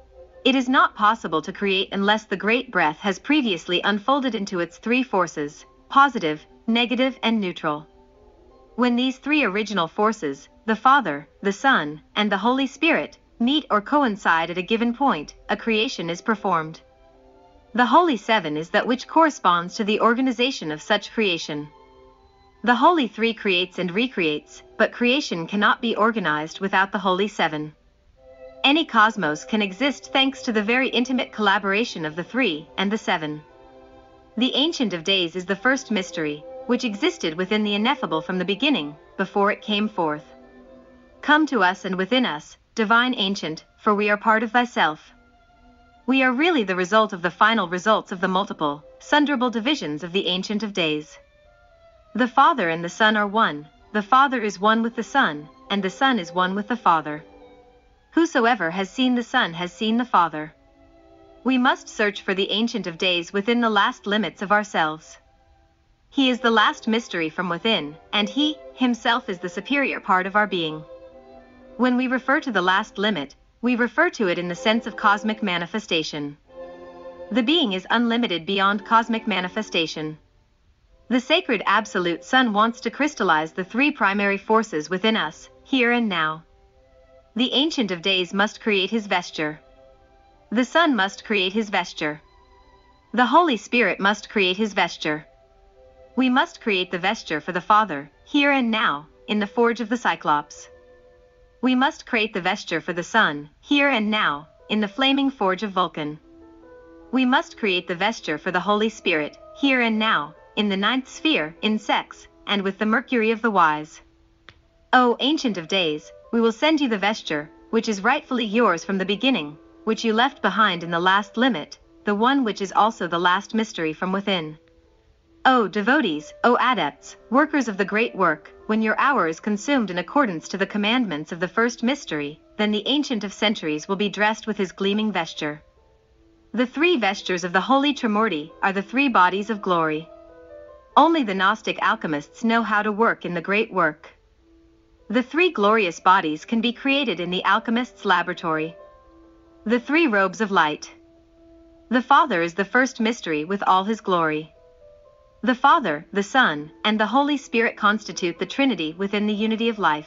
It is not possible to create unless the great breath has previously unfolded into its 3 forces, positive, negative, and neutral. When these three original forces, the Father, the Son, and the Holy Spirit, meet or coincide at a given point, a creation is performed. The Holy Seven is that which corresponds to the organization of such creation. The Holy Three creates and recreates, but creation cannot be organized without the Holy Seven. Any cosmos can exist thanks to the very intimate collaboration of the Three and the Seven. The Ancient of Days is the first mystery, which existed within the ineffable from the beginning, before it came forth. Come to us and within us, Divine Ancient, for we are part of thyself. We are really the result of the final results of the multiple, sunderable divisions of the Ancient of Days. The Father and the Son are one, the Father is one with the Son, and the Son is one with the Father. Whosoever has seen the Son has seen the Father. We must search for the Ancient of Days within the last limits of ourselves. He is the last mystery from within, and He, Himself is the superior part of our being. When we refer to the last limit, we refer to it in the sense of cosmic manifestation. The being is unlimited beyond cosmic manifestation. The sacred Absolute Son wants to crystallize the three primary forces within us, here and now. The Ancient of Days must create His vesture. The Son must create His vesture. The Holy Spirit must create His vesture. We must create the vesture for the Father, here and now, in the forge of the Cyclops. We must create the vesture for the Son, here and now, in the flaming forge of Vulcan. We must create the vesture for the Holy Spirit, here and now, in the ninth sphere, in sex, and with the Mercury of the Wise. O Ancient of Days, we will send you the vesture, which is rightfully yours from the beginning, which you left behind in the last limit, the one which is also the last mystery from within. O devotees, O adepts, workers of the great work, when your hour is consumed in accordance to the commandments of the first mystery, then the Ancient of Centuries will be dressed with his gleaming vesture. The three vestures of the Holy Trimurti are the three bodies of glory. Only the Gnostic alchemists know how to work in the great work. The three glorious bodies can be created in the alchemist's laboratory. The three robes of light. The Father is the first mystery with all his glory. The Father, the Son, and the Holy Spirit constitute the Trinity within the unity of life.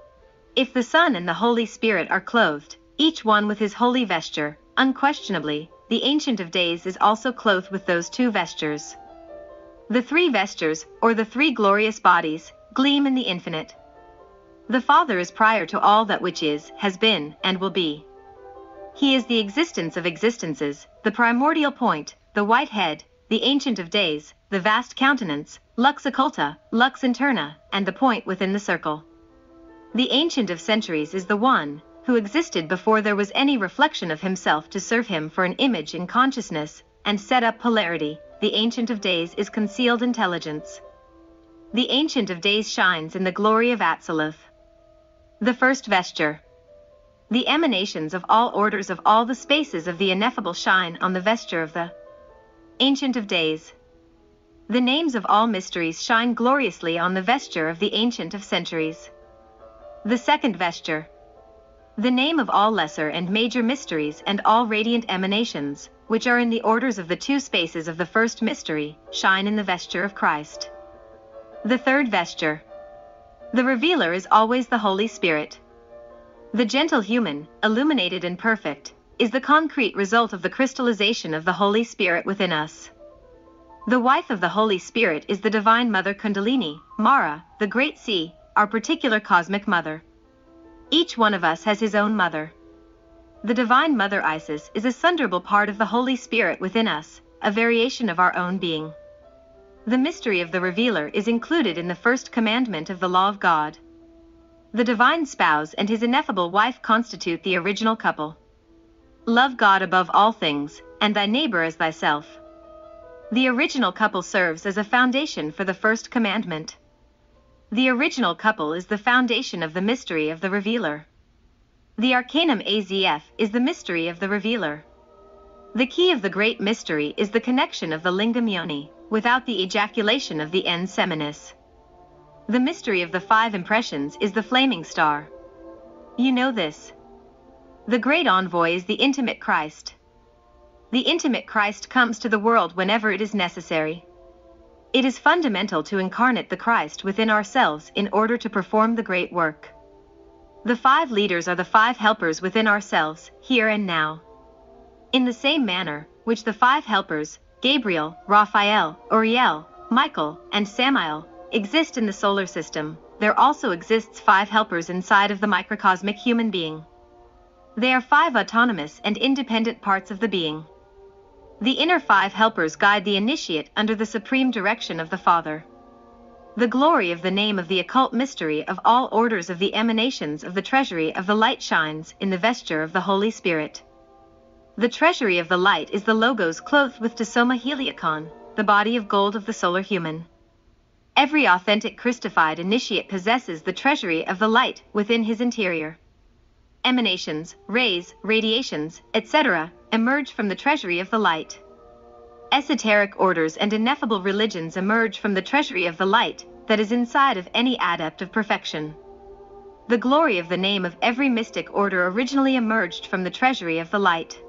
If the Son and the Holy Spirit are clothed, each one with his holy vesture, unquestionably, the Ancient of Days is also clothed with those two vestures. The three vestures, or the three glorious bodies, gleam in the infinite. The Father is prior to all that which is, has been, and will be. He is the existence of existences, the primordial point, the white head, the Ancient of Days, the vast countenance, lux occulta, lux interna, and the point within the circle. The Ancient of Centuries is the one who existed before there was any reflection of himself to serve him for an image in consciousness, and set up polarity. The Ancient of Days is concealed intelligence. The Ancient of Days shines in the glory of Absoluth. The first vesture. The emanations of all orders of all the spaces of the ineffable shine on the vesture of the Ancient of Days. The names of all mysteries shine gloriously on the vesture of the Ancient of Centuries. The second vesture. The name of all lesser and major mysteries and all radiant emanations, which are in the orders of the two spaces of the first mystery, shine in the vesture of Christ. The third vesture. The revealer is always the Holy Spirit. The gentle human, illuminated and perfect, is the concrete result of the crystallization of the Holy Spirit within us. The wife of the Holy Spirit is the Divine Mother Kundalini, Mara, the Great Sea, our particular cosmic mother. Each one of us has his own mother. The Divine Mother Isis is a sunderable part of the Holy Spirit within us, a variation of our own being. The mystery of the Revealer is included in the first commandment of the law of God. The Divine Spouse and his ineffable wife constitute the original couple. Love God above all things, and thy neighbor as thyself. The original couple serves as a foundation for the first commandment. The original couple is the foundation of the mystery of the Revealer. The Arcanum AZF is the mystery of the Revealer. The key of the great mystery is the connection of the Lingam Yoni, without the ejaculation of the ens seminis. The mystery of the five impressions is the flaming star. You know this. The great envoy is the intimate Christ. The intimate Christ comes to the world whenever it is necessary. It is fundamental to incarnate the Christ within ourselves in order to perform the great work. The 5 leaders are the 5 helpers within ourselves, here and now. In the same manner, which the 5 helpers, Gabriel, Raphael, Uriel, Michael, and Samael, exist in the solar system, there also exists 5 helpers inside of the microcosmic human being. They are 5 autonomous and independent parts of the being. The inner 5 helpers guide the initiate under the supreme direction of the Father. The glory of the name of the occult mystery of all orders of the emanations of the treasury of the light shines in the vesture of the Holy Spirit. The treasury of the light is the Logos clothed with Tesoma Heliacon, the body of gold of the solar human. Every authentic Christified initiate possesses the treasury of the light within his interior. Emanations, rays, radiations, etc., emerge from the treasury of the light. Esoteric orders and ineffable religions emerge from the treasury of the light that is inside of any adept of perfection. The glory of the name of every mystic order originally emerged from the treasury of the light.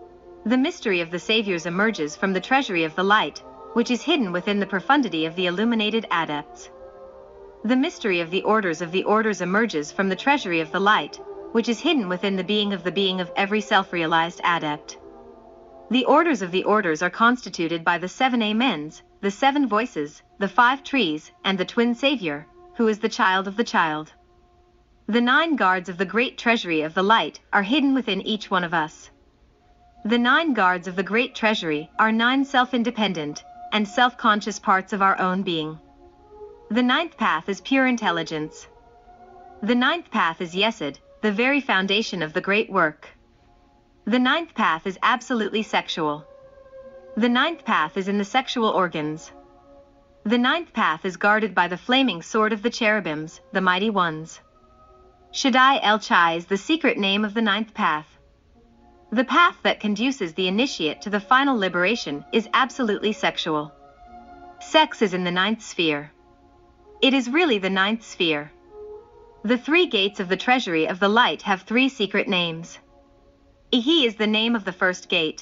The mystery of the Saviors emerges from the treasury of the light, which is hidden within the profundity of the illuminated adepts. The mystery of the orders emerges from the treasury of the light, which is hidden within the being of every self-realized adept. The orders are constituted by the 7 amens, the 7 voices, the 5 trees, and the twin Savior, who is the child of the child. The 9 guards of the great treasury of the light are hidden within each one of us. The 9 guards of the great treasury are 9 self-independent and self-conscious parts of our own being. The 9th path is pure intelligence. The 9th path is Yesod, the very foundation of the great work. The 9th path is absolutely sexual. The 9th path is in the sexual organs. The 9th path is guarded by the flaming sword of the cherubims, the mighty ones. Shaddai El Chai is the secret name of the 9th path. The path that conduces the initiate to the final liberation is absolutely sexual. Sex is in the 9th sphere. It is really the 9th sphere. The 3 gates of the treasury of the light have 3 secret names. Ihi is the name of the first gate.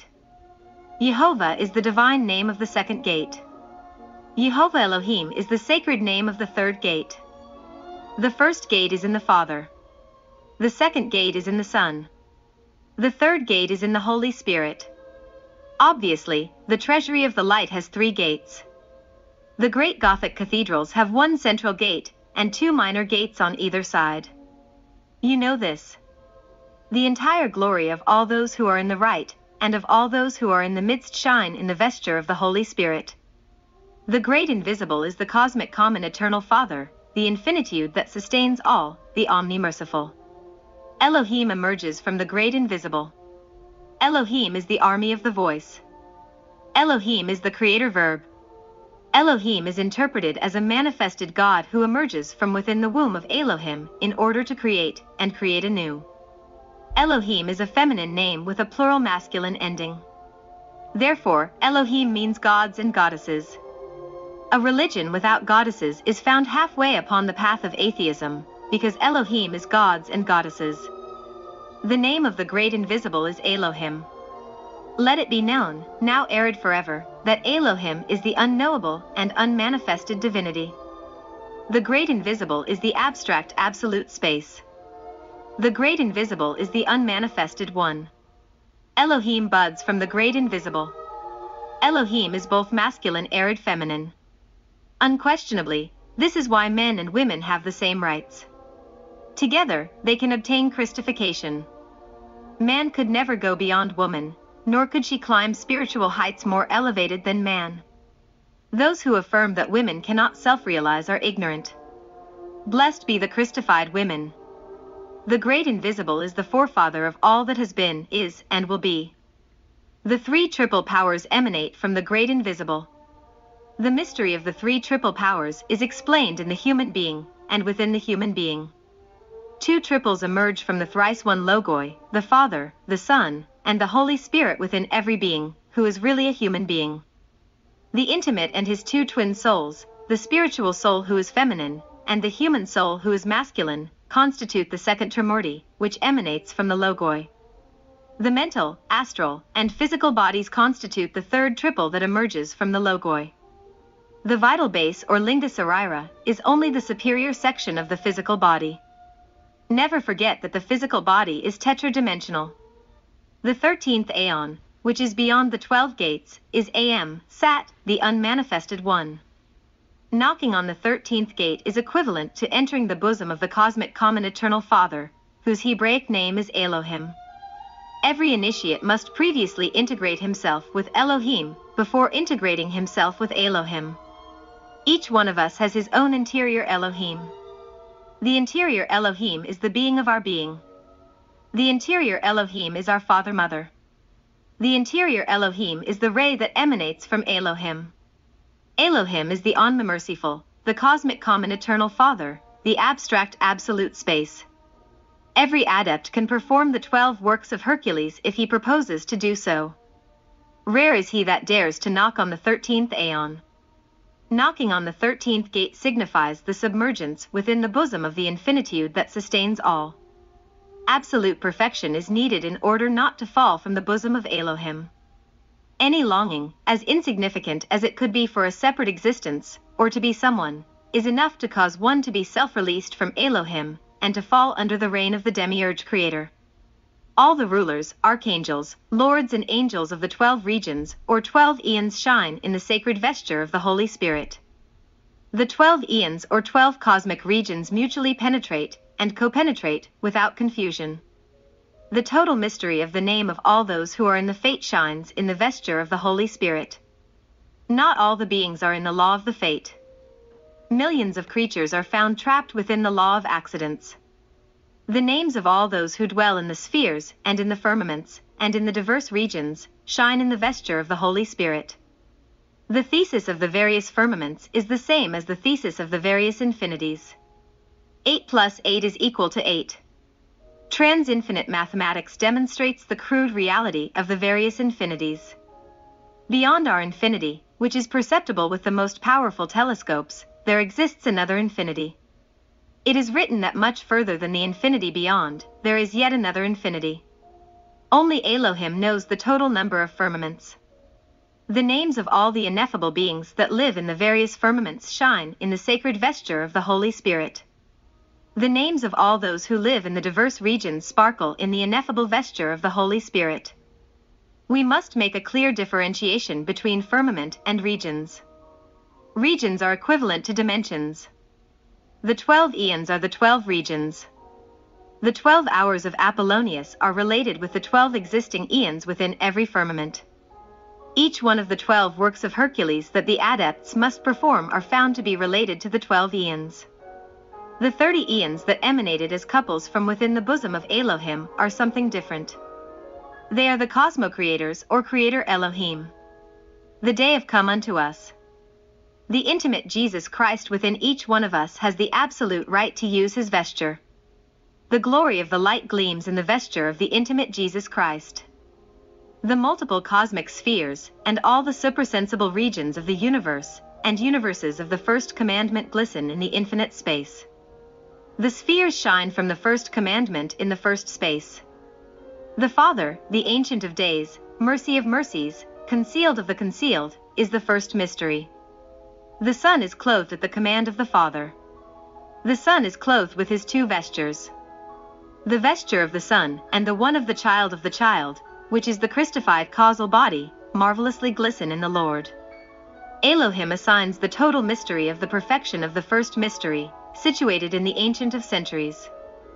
Yehovah is the divine name of the second gate. Yehovah Elohim is the sacred name of the third gate. The first gate is in the Father. The second gate is in the Son. The third gate is in the Holy Spirit. Obviously, the treasury of the light has 3 gates. The great Gothic cathedrals have 1 central gate and 2 minor gates on either side. You know this. The entire glory of all those who are in the right, and of all those who are in the midst shine in the vesture of the Holy Spirit. The great invisible is the cosmic common eternal Father, the infinitude that sustains all, the omni-merciful. Elohim emerges from the great invisible. Elohim is the army of the voice. Elohim is the creator verb. Elohim is interpreted as a manifested God who emerges from within the womb of Elohim in order to create and create anew. Elohim is a feminine name with a plural masculine ending. Therefore, Elohim means gods and goddesses. A religion without goddesses is found halfway upon the path of atheism, because Elohim is gods and goddesses. The name of the great invisible is Elohim. Let it be known, now arid forever, that Elohim is the unknowable and unmanifested divinity. The great invisible is the abstract absolute space. The great invisible is the unmanifested one. Elohim buds from the great invisible. Elohim is both masculine and feminine. Unquestionably, this is why men and women have the same rights. Together, they can obtain Christification. Man could never go beyond woman, nor could she climb spiritual heights more elevated than man. Those who affirm that women cannot self-realize are ignorant. Blessed be the Christified women. The great invisible is the forefather of all that has been, is, and will be. The 3 triple powers emanate from the great invisible. The mystery of the 3 triple powers is explained in the human being, and within the human being. 2 triples emerge from the thrice one Logoi, the Father, the Son, and the Holy Spirit within every being, who is really a human being. The intimate and his 2 twin souls, the spiritual soul who is feminine, and the human soul who is masculine, constitute the second Trimurti, which emanates from the Logoi. The mental, astral, and physical bodies constitute the third triple that emerges from the Logoi. The vital base or lingua sarira is only the superior section of the physical body. Never forget that the physical body is tetradimensional. The 13th aeon, which is beyond the 12 gates, is Am, Sat, the unmanifested one. Knocking on the 13th gate is equivalent to entering the bosom of the cosmic common eternal Father, whose Hebraic name is Elohim. Every initiate must previously integrate himself with Elohim before integrating himself with Elohim. Each one of us has his own interior Elohim. The interior Elohim is the being of our being. The interior Elohim is our Father-Mother. The interior Elohim is the ray that emanates from Elohim. Elohim is the Omnimerciful, the cosmic common eternal Father, the abstract absolute space. Every adept can perform the 12 works of Hercules if he proposes to do so. Rare is he that dares to knock on the 13th aeon. Knocking on the 13th gate signifies the submergence within the bosom of the infinitude that sustains all. Absolute perfection is needed in order not to fall from the bosom of Elohim. Any longing, as insignificant as it could be for a separate existence, or to be someone, is enough to cause one to be self-released from Elohim, and to fall under the reign of the demiurge creator. All the rulers, archangels, lords and angels of the 12 regions, or 12 eons shine in the sacred vesture of the Holy Spirit. The 12 eons or 12 cosmic regions mutually penetrate and co-penetrate without confusion. The total mystery of the name of all those who are in the fate shines in the vesture of the Holy Spirit. Not all the beings are in the law of the fate. Millions of creatures are found trapped within the law of accidents. The names of all those who dwell in the spheres and in the firmaments and in the diverse regions shine in the vesture of the Holy Spirit. The thesis of the various firmaments is the same as the thesis of the various infinities. 8 plus 8 is equal to 8. Trans-infinite mathematics demonstrates the crude reality of the various infinities. Beyond our infinity, which is perceptible with the most powerful telescopes, there exists another infinity. It is written that much further than the infinity beyond, there is yet another infinity. Only Elohim knows the total number of firmaments. The names of all the ineffable beings that live in the various firmaments shine in the sacred vesture of the Holy Spirit. The names of all those who live in the diverse regions sparkle in the ineffable vesture of the Holy Spirit. We must make a clear differentiation between firmament and regions. Regions are equivalent to dimensions. The 12 eons are the 12 regions. The 12 hours of Apollonius are related with the 12 existing eons within every firmament. Each one of the 12 works of Hercules that the adepts must perform are found to be related to the 12 eons. The 30 eons that emanated as couples from within the bosom of Elohim are something different. They are the cosmo-creators or creator Elohim. The day have come unto us. The intimate Jesus Christ within each one of us has the absolute right to use his vesture. The glory of the light gleams in the vesture of the intimate Jesus Christ. The multiple cosmic spheres and all the suprasensible regions of the universe and universes of the first commandment glisten in the infinite space. The spheres shine from the first commandment in the first space. The Father, the Ancient of Days, Mercy of Mercies, Concealed of the Concealed, is the first mystery. The Son is clothed at the command of the Father. The Son is clothed with his 2 vestures. The vesture of the Son and the one of the Child, which is the Christified causal body, marvelously glisten in the Lord. Elohim assigns the total mystery of the perfection of the first mystery, situated in the Ancient of Centuries.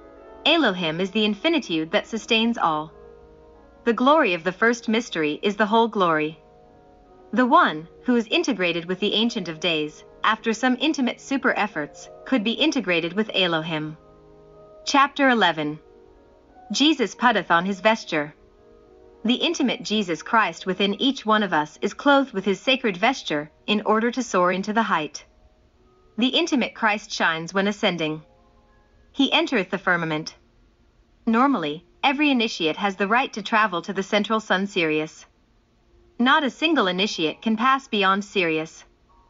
Elohim is the infinitude that sustains all. The glory of the first mystery is the whole glory. The one, who is integrated with the Ancient of Days, after some intimate super efforts, could be integrated with Elohim. Chapter 11. Jesus putteth on his vesture. The intimate Jesus Christ within each one of us is clothed with his sacred vesture, in order to soar into the height. The intimate Christ shines when ascending. He entereth the firmament. Normally, every initiate has the right to travel to the central sun Sirius. Not a single initiate can pass beyond Sirius.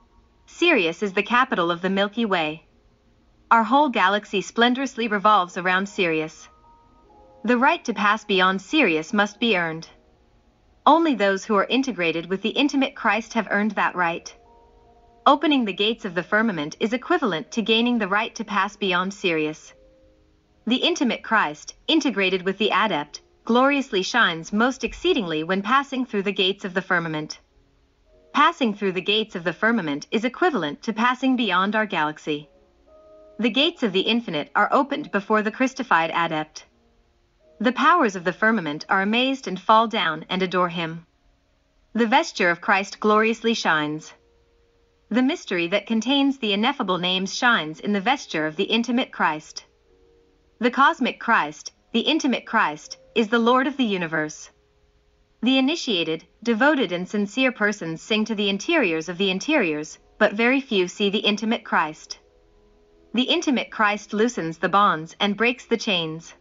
Sirius is the capital of the Milky Way. Our whole galaxy splendorously revolves around Sirius. The right to pass beyond Sirius must be earned. Only those who are integrated with the intimate Christ have earned that right. Opening the gates of the firmament is equivalent to gaining the right to pass beyond Sirius. The intimate Christ, integrated with the adept, gloriously shines most exceedingly when passing through the gates of the firmament. Passing through the gates of the firmament is equivalent to passing beyond our galaxy. The gates of the infinite are opened before the Christified adept. The powers of the firmament are amazed and fall down and adore him. The vesture of Christ gloriously shines. The mystery that contains the ineffable names shines in the vesture of the intimate Christ. The cosmic Christ, the intimate Christ, is the Lord of the universe. The initiated, devoted and sincere persons sing to the interiors of the interiors, but very few see the intimate Christ. The intimate Christ loosens the bonds and breaks the chains.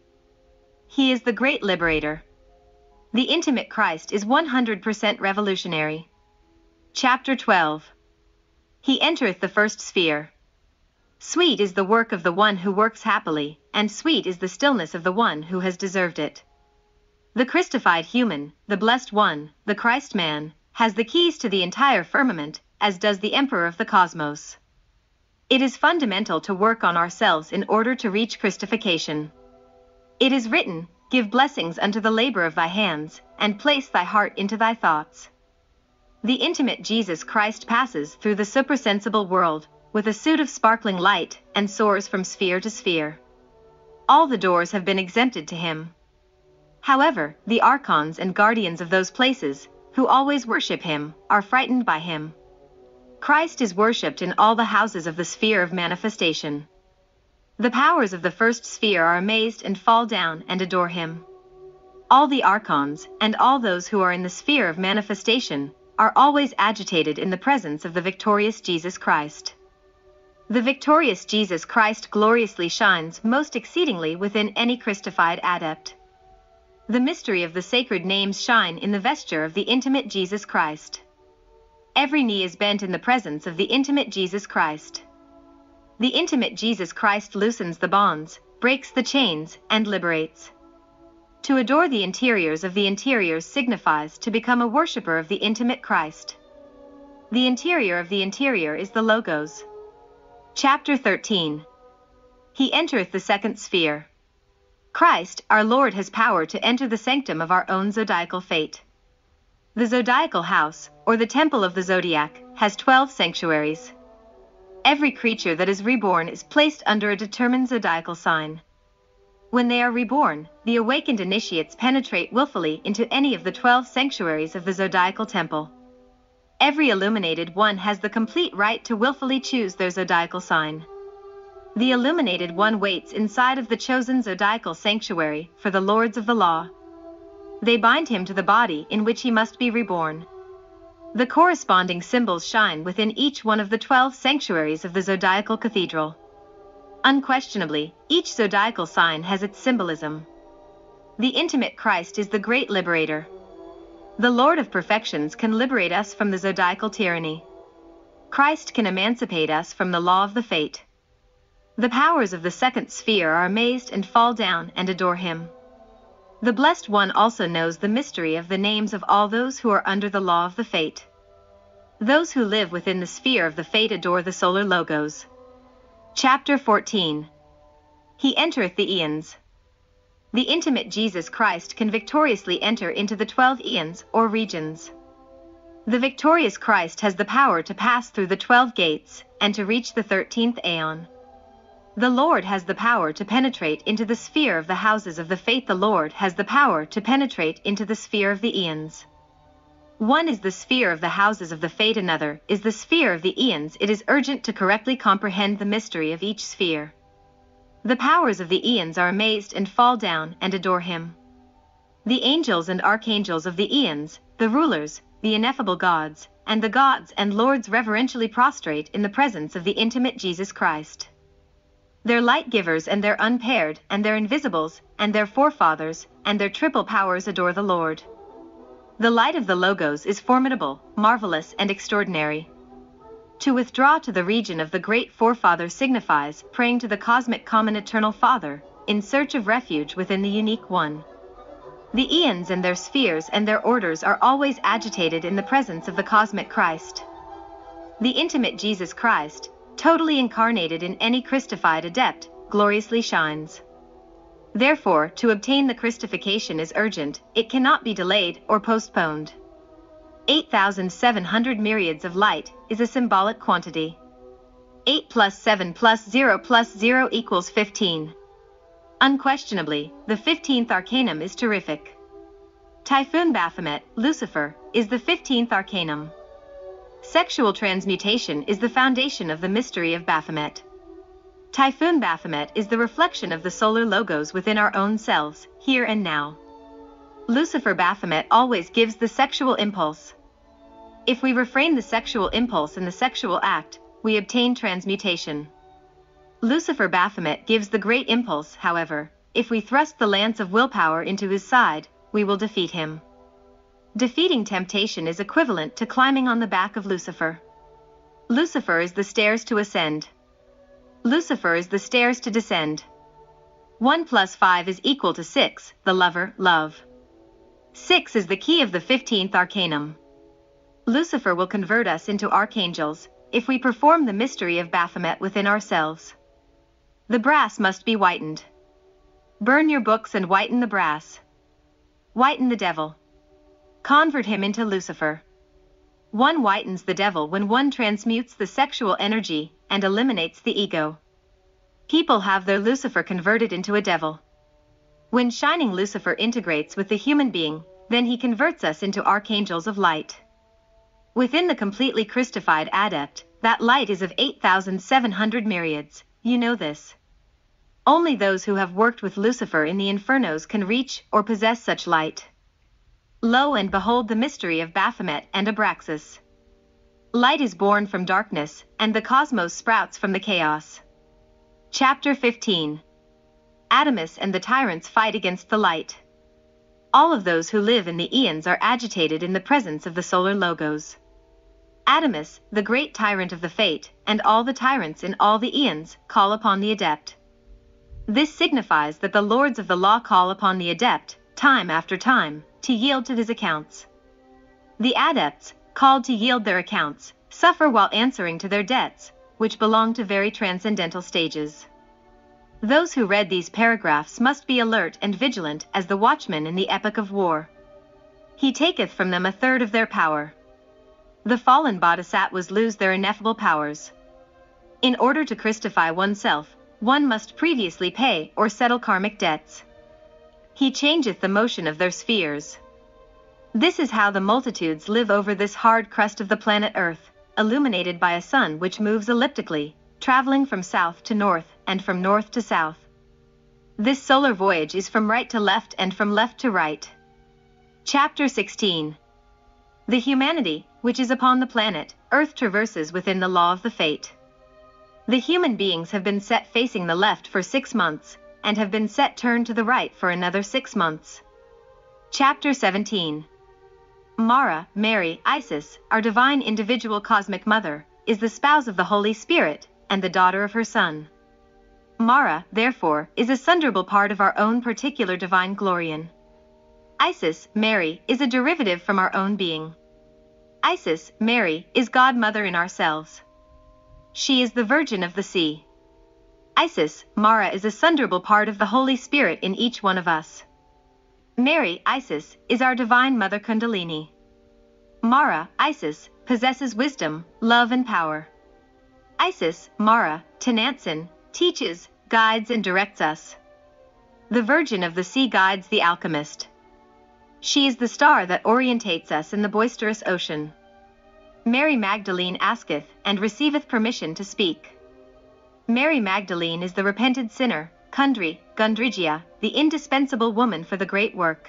He is the great liberator. The intimate Christ is 100% revolutionary. Chapter 12. He entereth the first sphere. Sweet is the work of the one who works happily, and sweet is the stillness of the one who has deserved it. The Christified human, the blessed one, the Christ man, has the keys to the entire firmament, as does the emperor of the cosmos. It is fundamental to work on ourselves in order to reach Christification. It is written, "Give blessings unto the labor of thy hands, and place thy heart into thy thoughts." The intimate Jesus Christ passes through the suprasensible world, with a suit of sparkling light, and soars from sphere to sphere. All the doors have been exempted to him. However, the archons and guardians of those places, who always worship him, are frightened by him. Christ is worshipped in all the houses of the sphere of manifestation. The powers of the first sphere are amazed and fall down and adore him. All the archons, and all those who are in the sphere of manifestation, are always agitated in the presence of the victorious Jesus Christ. The victorious Jesus Christ gloriously shines most exceedingly within any Christified adept. The mystery of the sacred names shine in the vesture of the intimate Jesus Christ. Every knee is bent in the presence of the intimate Jesus Christ. The intimate Jesus Christ loosens the bonds, breaks the chains, and liberates. To adore the interiors of the interiors signifies to become a worshipper of the intimate Christ. The interior of the interior is the Logos. Chapter 13. He entereth the second sphere. Christ, our Lord, has power to enter the sanctum of our own zodiacal fate. The zodiacal house, or the temple of the zodiac, has 12 sanctuaries. Every creature that is reborn is placed under a determined zodiacal sign. When they are reborn, the awakened initiates penetrate willfully into any of the 12 sanctuaries of the zodiacal temple. Every illuminated one has the complete right to willfully choose their zodiacal sign. The illuminated one waits inside of the chosen zodiacal sanctuary for the lords of the law. They bind him to the body in which he must be reborn. The corresponding symbols shine within each one of the 12 sanctuaries of the zodiacal cathedral. Unquestionably, each zodiacal sign has its symbolism. The intimate Christ is the great liberator. The Lord of perfections can liberate us from the zodiacal tyranny. Christ can emancipate us from the law of the fate. The powers of the second sphere are amazed and fall down and adore him. The Blessed One also knows the mystery of the names of all those who are under the law of the fate. Those who live within the sphere of the fate adore the solar Logos. Chapter 14. He entereth the eons. The intimate Jesus Christ can victoriously enter into the 12 eons, or regions. The victorious Christ has the power to pass through the 12 gates, and to reach the 13th aeon. The Lord has the power to penetrate into the sphere of the houses of the faith. The Lord has the power to penetrate into the sphere of the eons. One is the sphere of the houses of the fate, another is the sphere of the eons. It is urgent to correctly comprehend the mystery of each sphere. The powers of the eons are amazed and fall down and adore him. The angels and archangels of the eons, the rulers, the ineffable gods, and the gods and lords reverentially prostrate in the presence of the intimate Jesus Christ. Their light givers and their unpaired, and their invisibles, and their forefathers, and their triple powers adore the Lord. The light of the Logos is formidable, marvelous, and extraordinary. To withdraw to the region of the great forefather signifies praying to the cosmic common eternal Father, in search of refuge within the unique one. The eons and their spheres and their orders are always agitated in the presence of the cosmic Christ. The intimate Jesus Christ, totally incarnated in any Christified adept, gloriously shines. Therefore, to obtain the Christification is urgent, it cannot be delayed or postponed. 8,700 myriads of light is a symbolic quantity. 8 plus 7 plus 0 plus 0 equals 15. Unquestionably, the 15th arcanum is terrific. Typhoon Baphomet, Lucifer, is the 15th arcanum. Sexual transmutation is the foundation of the mystery of Baphomet. Typhoon Baphomet is the reflection of the solar logos within our own selves, here and now. Lucifer Baphomet always gives the sexual impulse. If we refrain the sexual impulse in the sexual act, we obtain transmutation. Lucifer Baphomet gives the great impulse, however. If we thrust the lance of willpower into his side, we will defeat him. Defeating temptation is equivalent to climbing on the back of Lucifer. Lucifer is the stairs to ascend. Lucifer is the stairs to descend. 1 plus 5 is equal to 6, the lover, love. 6 is the key of the 15th arcanum. Lucifer will convert us into archangels, if we perform the mystery of Baphomet within ourselves. The brass must be whitened. Burn your books and whiten the brass. Whiten the devil. Convert him into Lucifer. One whitens the devil when one transmutes the sexual energy and eliminates the ego. People have their Lucifer converted into a devil. When shining Lucifer integrates with the human being, then he converts us into archangels of light. Within the completely Christified adept, that light is of 8,700 myriads, you know this. Only those who have worked with Lucifer in the infernos can reach or possess such light. Lo and behold the mystery of Baphomet and Abraxas. Light is born from darkness, and the cosmos sprouts from the chaos. Chapter 15. Adamus and the tyrants fight against the light. All of those who live in the eons are agitated in the presence of the solar logos. Adamus, the great tyrant of the fate, and all the tyrants in all the eons, call upon the adept. This signifies that the lords of the law call upon the adept, time after time, to yield to his accounts. The adepts, called to yield their accounts, suffer while answering to their debts, which belong to very transcendental stages. Those who read these paragraphs must be alert and vigilant as the watchman in the epoch of war. He taketh from them a third of their power. The fallen bodhisattvas lose their ineffable powers. In order to Christify oneself, one must previously pay or settle karmic debts. He changeth the motion of their spheres. This is how the multitudes live over this hard crust of the planet Earth, illuminated by a sun which moves elliptically, traveling from south to north and from north to south. This solar voyage is from right to left and from left to right. Chapter 16. The humanity, which is upon the planet Earth, traverses within the law of the fate. The human beings have been set facing the left for 6 months, and have been set turned to the right for another 6 months. Chapter 17. Mara, Mary, Isis, our divine individual cosmic mother, is the spouse of the Holy Spirit, and the daughter of her Son. Mara, therefore, is a sunderable part of our own particular divine glorion. Isis, Mary, is a derivative from our own being. Isis, Mary, is God-mother in ourselves. She is the Virgin of the sea. Isis, Mara, is a sunderable part of the Holy Spirit in each one of us. Mary, Isis, is our divine mother Kundalini. Mara, Isis, possesses wisdom, love and power. Isis, Mara, Tenantzin, teaches, guides and directs us. The Virgin of the sea guides the alchemist. She is the star that orientates us in the boisterous ocean. Mary Magdalene asketh and receiveth permission to speak. Mary Magdalene is the repented sinner, Kundry, Gundrigia, the indispensable woman for the great work.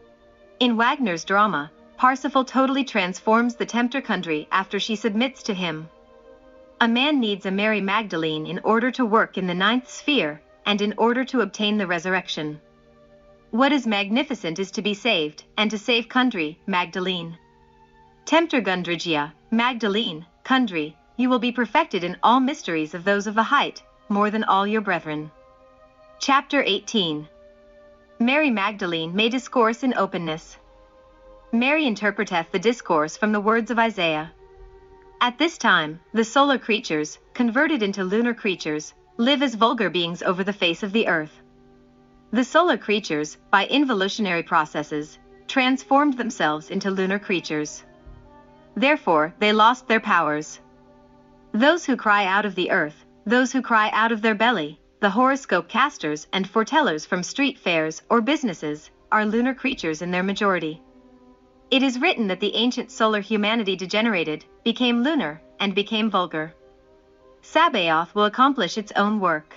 In Wagner's drama, Parsifal totally transforms the tempter Kundry after she submits to him. A man needs a Mary Magdalene in order to work in the 9th sphere, and in order to obtain the resurrection. What is magnificent is to be saved, and to save Kundry, Magdalene. Tempter Gundrigia, Magdalene, Kundry, you will be perfected in all mysteries of those of the height, more than all your brethren. Chapter 18. Mary Magdalene may discourse in openness. Mary interpreteth the discourse from the words of Isaiah. At this time, the solar creatures, converted into lunar creatures, live as vulgar beings over the face of the earth. The solar creatures, by involutionary processes, transformed themselves into lunar creatures. Therefore, they lost their powers. Those who cry out of the earth, those who cry out of their belly, the horoscope casters and foretellers from street fairs or businesses, are lunar creatures in their majority. It is written that the ancient solar humanity degenerated, became lunar, and became vulgar. Sabaoth will accomplish its own work.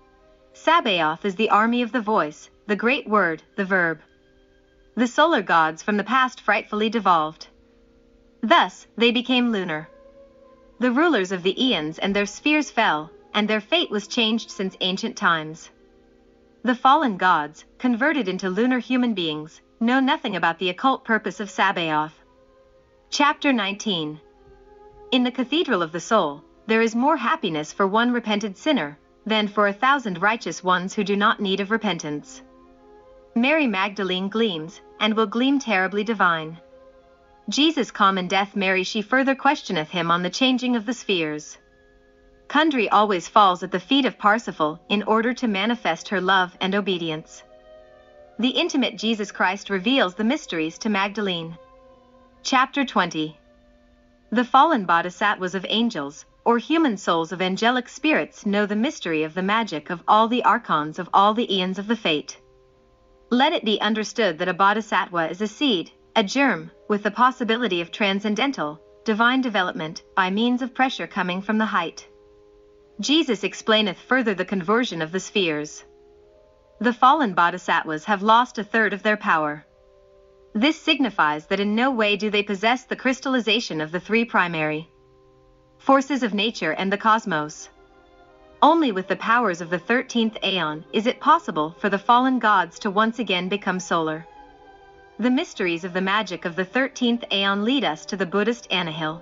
Sabaoth is the army of the voice, the great word, the verb. The solar gods from the past frightfully devolved. Thus, they became lunar. The rulers of the eons and their spheres fell, and their fate was changed since ancient times. The fallen gods, converted into lunar human beings, know nothing about the occult purpose of Sabaoth. Chapter 19. In the cathedral of the soul, there is more happiness for one repented sinner than for 1,000 righteous ones who do not need of repentance. Mary Magdalene gleams, and will gleam terribly divine. Jesus calm in death Mary she further questioneth him on the changing of the spheres. Kundry always falls at the feet of Parsifal in order to manifest her love and obedience. The intimate Jesus Christ reveals the mysteries to Magdalene. Chapter 20. The fallen bodhisattvas of angels, or human souls of angelic spirits know the mystery of the magic of all the archons of all the eons of the fate. Let it be understood that a bodhisattva is a seed, a germ, with the possibility of transcendental, divine development by means of pressure coming from the height. Jesus explaineth further the conversion of the spheres. The fallen bodhisattvas have lost a third of their power. This signifies that in no way do they possess the crystallization of the three primary forces of nature and the cosmos. Only with the powers of the 13th aeon is it possible for the fallen gods to once again become solar. The mysteries of the magic of the 13th aeon lead us to the Buddhist Anahil.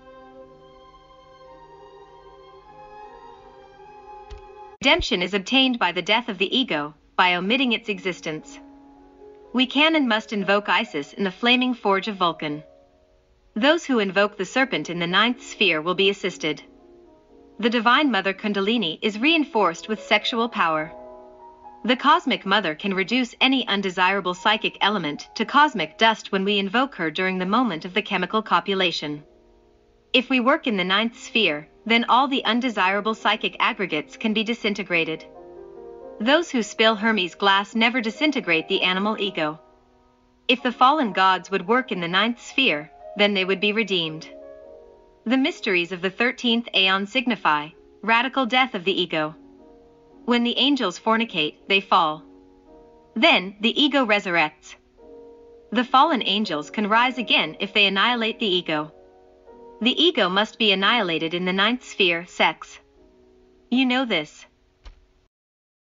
Redemption is obtained by the death of the ego, by omitting its existence. We can and must invoke Isis in the flaming forge of Vulcan. Those who invoke the serpent in the 9th sphere will be assisted. The Divine Mother Kundalini is reinforced with sexual power. The Cosmic Mother can reduce any undesirable psychic element to cosmic dust when we invoke her during the moment of the chemical copulation. If we work in the 9th sphere, then all the undesirable psychic aggregates can be disintegrated. Those who spill Hermes glass never disintegrate the animal ego. If the fallen gods would work in the 9th sphere, then they would be redeemed. The mysteries of the 13th aeon signify radical death of the ego. When the angels fornicate, they fall. Then, the ego resurrects. The fallen angels can rise again if they annihilate the ego. The ego must be annihilated in the 9th sphere, sex. You know this.